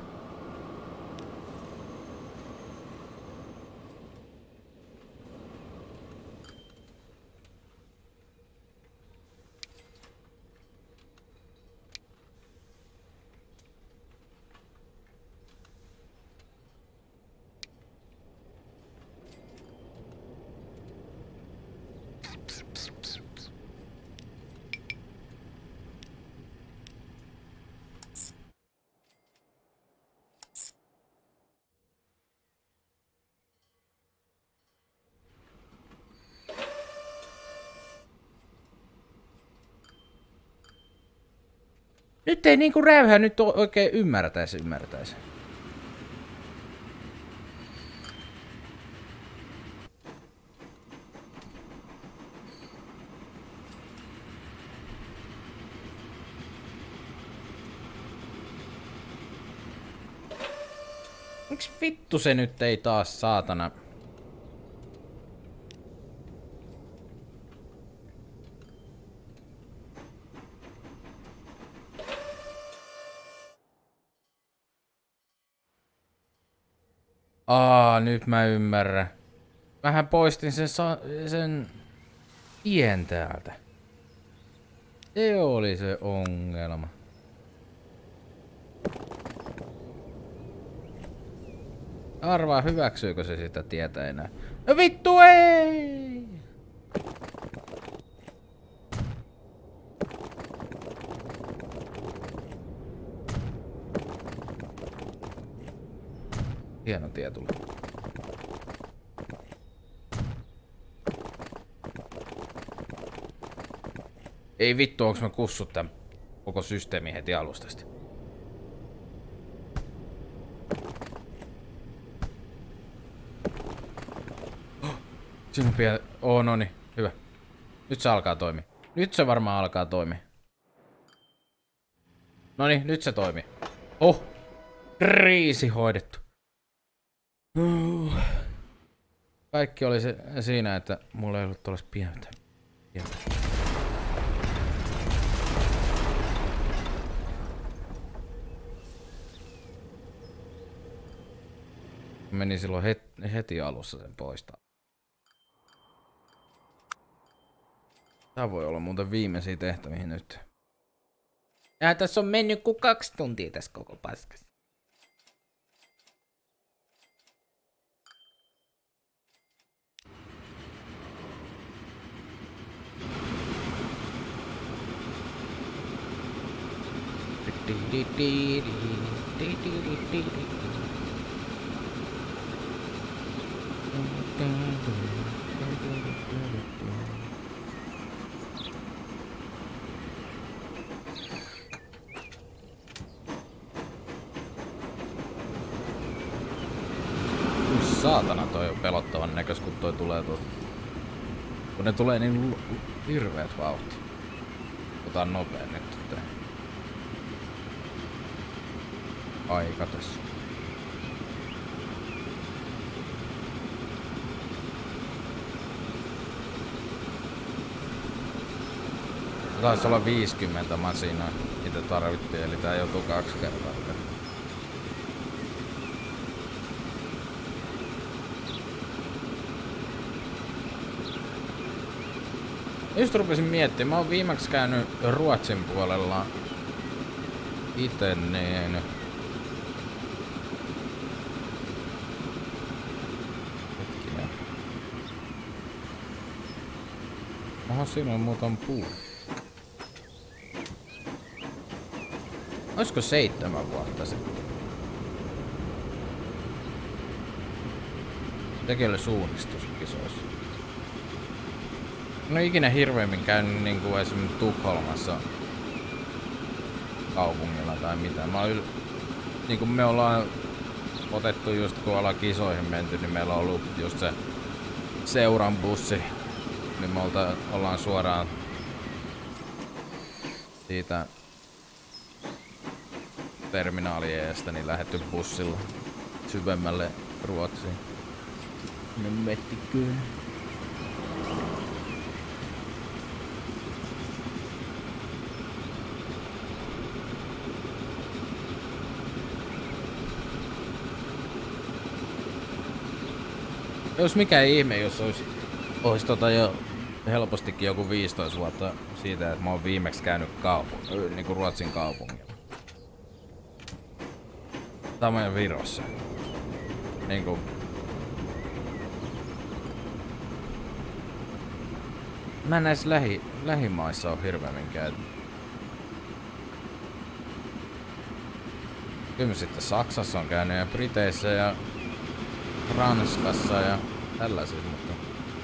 Nyt ei niinku räyhä nyt oikein ymmärtäisi ymmärtäisi. Miks vittu se nyt ei taas saatana? Aa, nyt mä ymmärrän. Mähän poistin sen, sen tien täältä. Se oli se ongelma. Arvaa, hyväksyykö se sitä tietä enää. No vittu ei! Hieno tie tuli. Ei vittu, onks mä kussut tän koko systeemi heti alustasti? Oh, siinä on pieni... Oh, no niin, hyvä. Nyt se alkaa toimia. Nyt se varmaan alkaa toimia. No niin, nyt se toimii. Oh! Kriisi hoidettu. Kaikki oli se, siinä, että mulla ei ollut tuollaista pientä. pientä. Meni silloin heti, heti alussa sen poistaa. Tää voi olla muuten viimeisiä tehtäviä nyt. Ja tässä on mennyt kuin kaksi tuntia tässä koko paskassa. Saatana, toi on pelottavan näköis, kun toi tulee tuolta. Kun ne tulee niin hirveet vauhti. Otan nopeen nyt tää. Aika tässä. Taisi olla viisikymmentä masinaa, mitä tarvittiin, eli tää joutuu kaksi kertaa. Just rupesin miettimään, mä oon viimeksi käynyt Ruotsin puolella ite niin... Hetkinen. Oho, siinä on muuten puu. Olisiko seitsemän vuotta sitten? Sekin oli suunnistuskisoissa. En ole ikinä hirveämmin käynyt niinku esimerkiksi Tukholmassa kaupungilla tai mitään. Mä yl... niinku me ollaan otettu just kun ollaan kisoihin menty, niin meillä on ollut just se seuran bussi. Niin me olta, ollaan suoraan siitä terminaalieestä niin lähdetty bussilla syvemmälle Ruotsiin. Ne mettiköön. Jos mikä ihme, jos olisi, olisi tota jo helpostikin joku viisitoista vuotta siitä, että mä oon viimeksi käynyt kaupu- niinku Ruotsin kaupungilla. Samoin Virossa. Niinku. Mä en näissä lähi, lähimaissa oo hirveämmin käynyt. Kyllä sitten Saksassa on käynyt ja Briteissä ja Ranskassa ja tällaisissa, mutta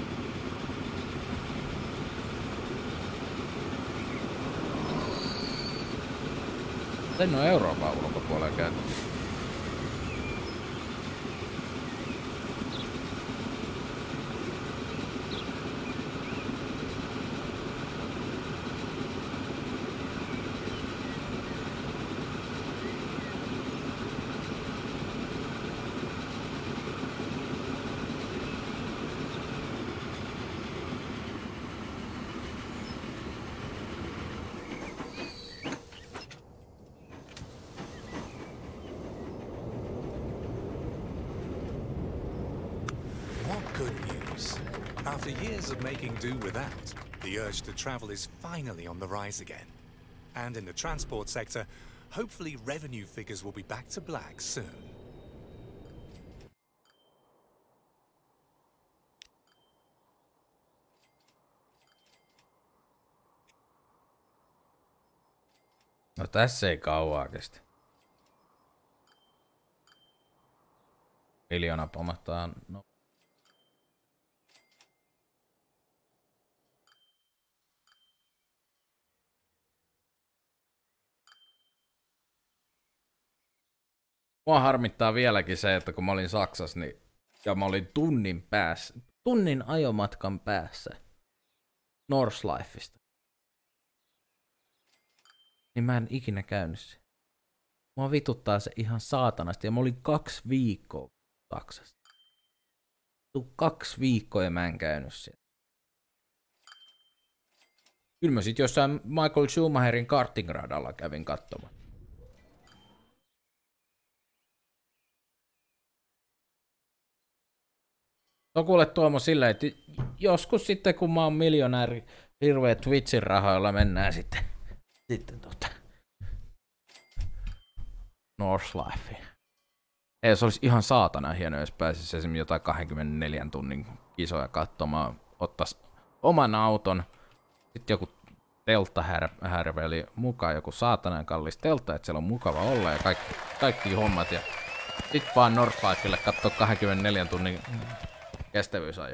en oo Euroopan ulkopuolella käynyt. After years of making do without, the urge to travel is finally on the rise again. And in the transport sector, hopefully revenue figures will be back to black soon. No tässä ei kauaa kestä. Miljoona pomahtaa. No. Mua harmittaa vieläkin se, että kun mä olin Saksassa, niin, ja mä olin tunnin päässä, tunnin ajomatkan päässä Nordschleifista, niin mä en ikinä käynyt se. Mua vituttaa se ihan saatanasti, ja mä olin kaksi viikkoa Saksassa. Tuu kaksi viikkoa ja mä en käynyt siellä. Kyllä mä sit jossain Michael Schumacherin kartingradalla kävin katsomaan. No kuule Tuomo silleen, että joskus sitten kun mä oon miljonääri hirveä Twitchin rahoilla mennään sitten, sitten tota Nordschleifiin. Ei, se olisi ihan saatana hienoa, jos pääsisi esimerkiksi jotain kaksikymmentäneljän tunnin kisoja katsomaan, ottais oman auton, sitten joku telttahärveli mukaan, joku saatanan kallis teltta, että siellä on mukava olla ja kaikki, kaikki hommat ja sitten vaan Nordschleifille katsoo kaksikymmentäneljän tunnin kestävyysajo.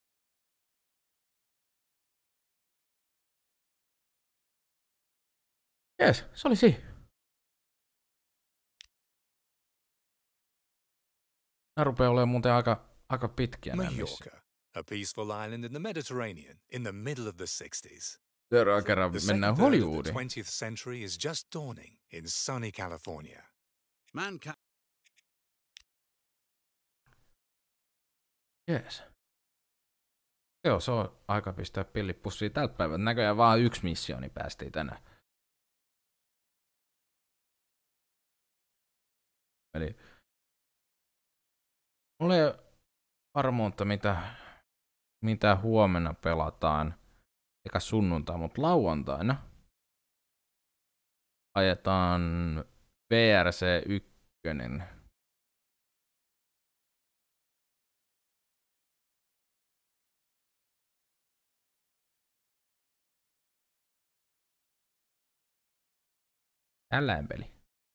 Jes, se oli siinä. Nää rupeaa olemaan muuten aika, aika pitkiä. Mallorca, a peaceful island in the Mediterranean, in the middle of the sixties. Seuraavan kerran mennään Hollywoodiin. The twentieth century is just dawning in sunny California. Mankind. Jees. Joo, se on aika pistää pillipussiin tältä päivältä. Näköjään vaan yksi missioni päästiin tänään. Eli mulla ei ole varmuutta, mitä, mitä huomenna pelataan. Eikä sunnuntai, mutta lauantaina ajetaan V R C yksi. Tällainen peli.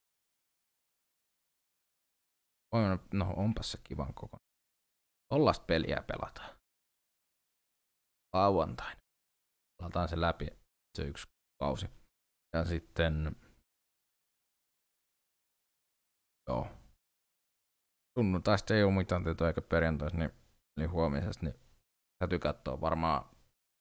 No onpas se kivan koko. Tollasta peliä pelataan. Lauantaina. Pelataan se läpi. Se yksi kausi. Ja sitten... Joo. Sunnuntaista ei oo mitään tietoa eikä perjantaista, niin, niin huomisesta, niin täytyy katsoa varmaan.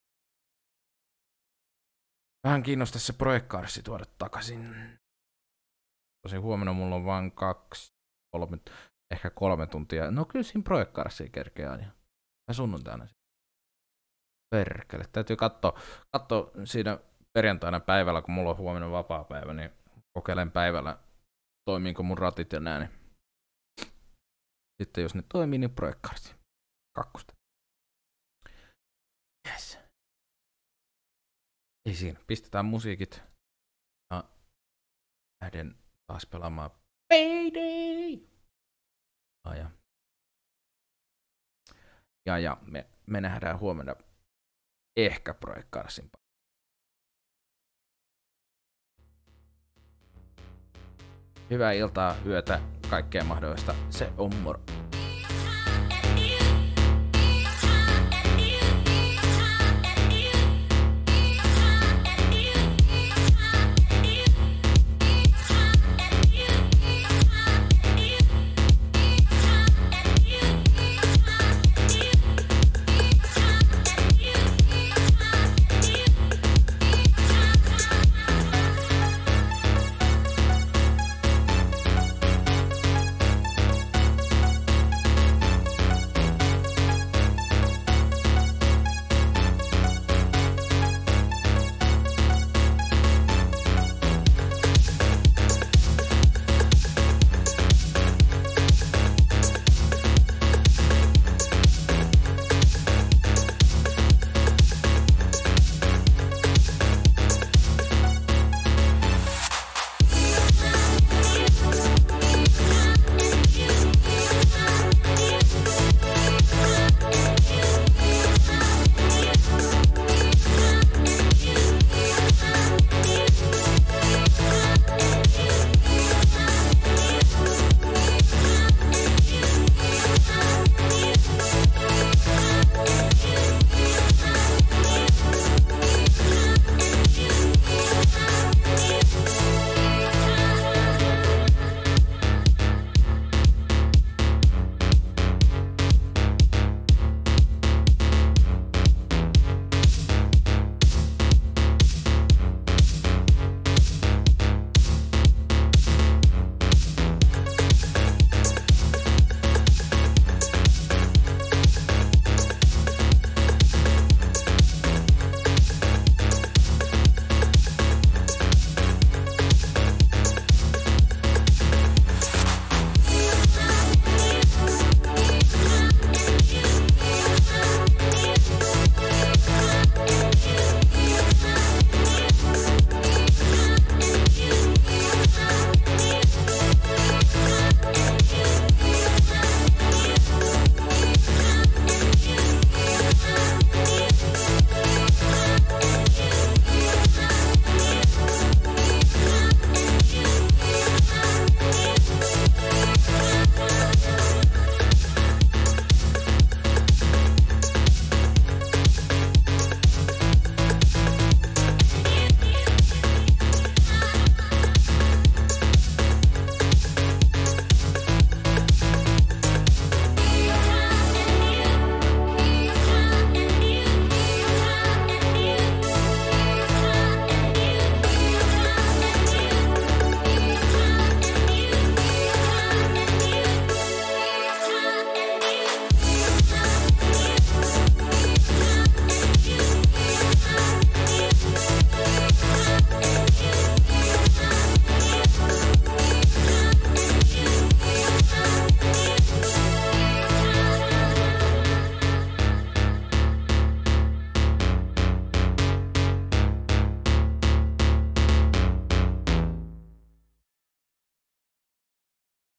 Vähän kiinnostaisi se projektkarssi tuoda takaisin. Tosin huomenna mulla on vain kaksi, kolme, ehkä kolme tuntia. No kyllä siinä projektkarssia kerkeää aina. Ja sunnuntaina. Perkele. Täytyy katsoa, katsoa siinä perjantaina päivällä, kun mulla on huomenna vapaa päivä, niin kokeilen päivällä, toimiinko mun ratit ja nää. Niin. Sitten jos ne toimii, niin projektkarssi. Kakkosta. Yes. Ei siinä. Pistetään musiikit. Ja lähden taas pelaamaan Payday! Ja, ja. ja, ja me, me nähdään huomenna ehkä projektkarssin. Hyvää iltaa, yötä, kaikkea mahdollista. Se on moro.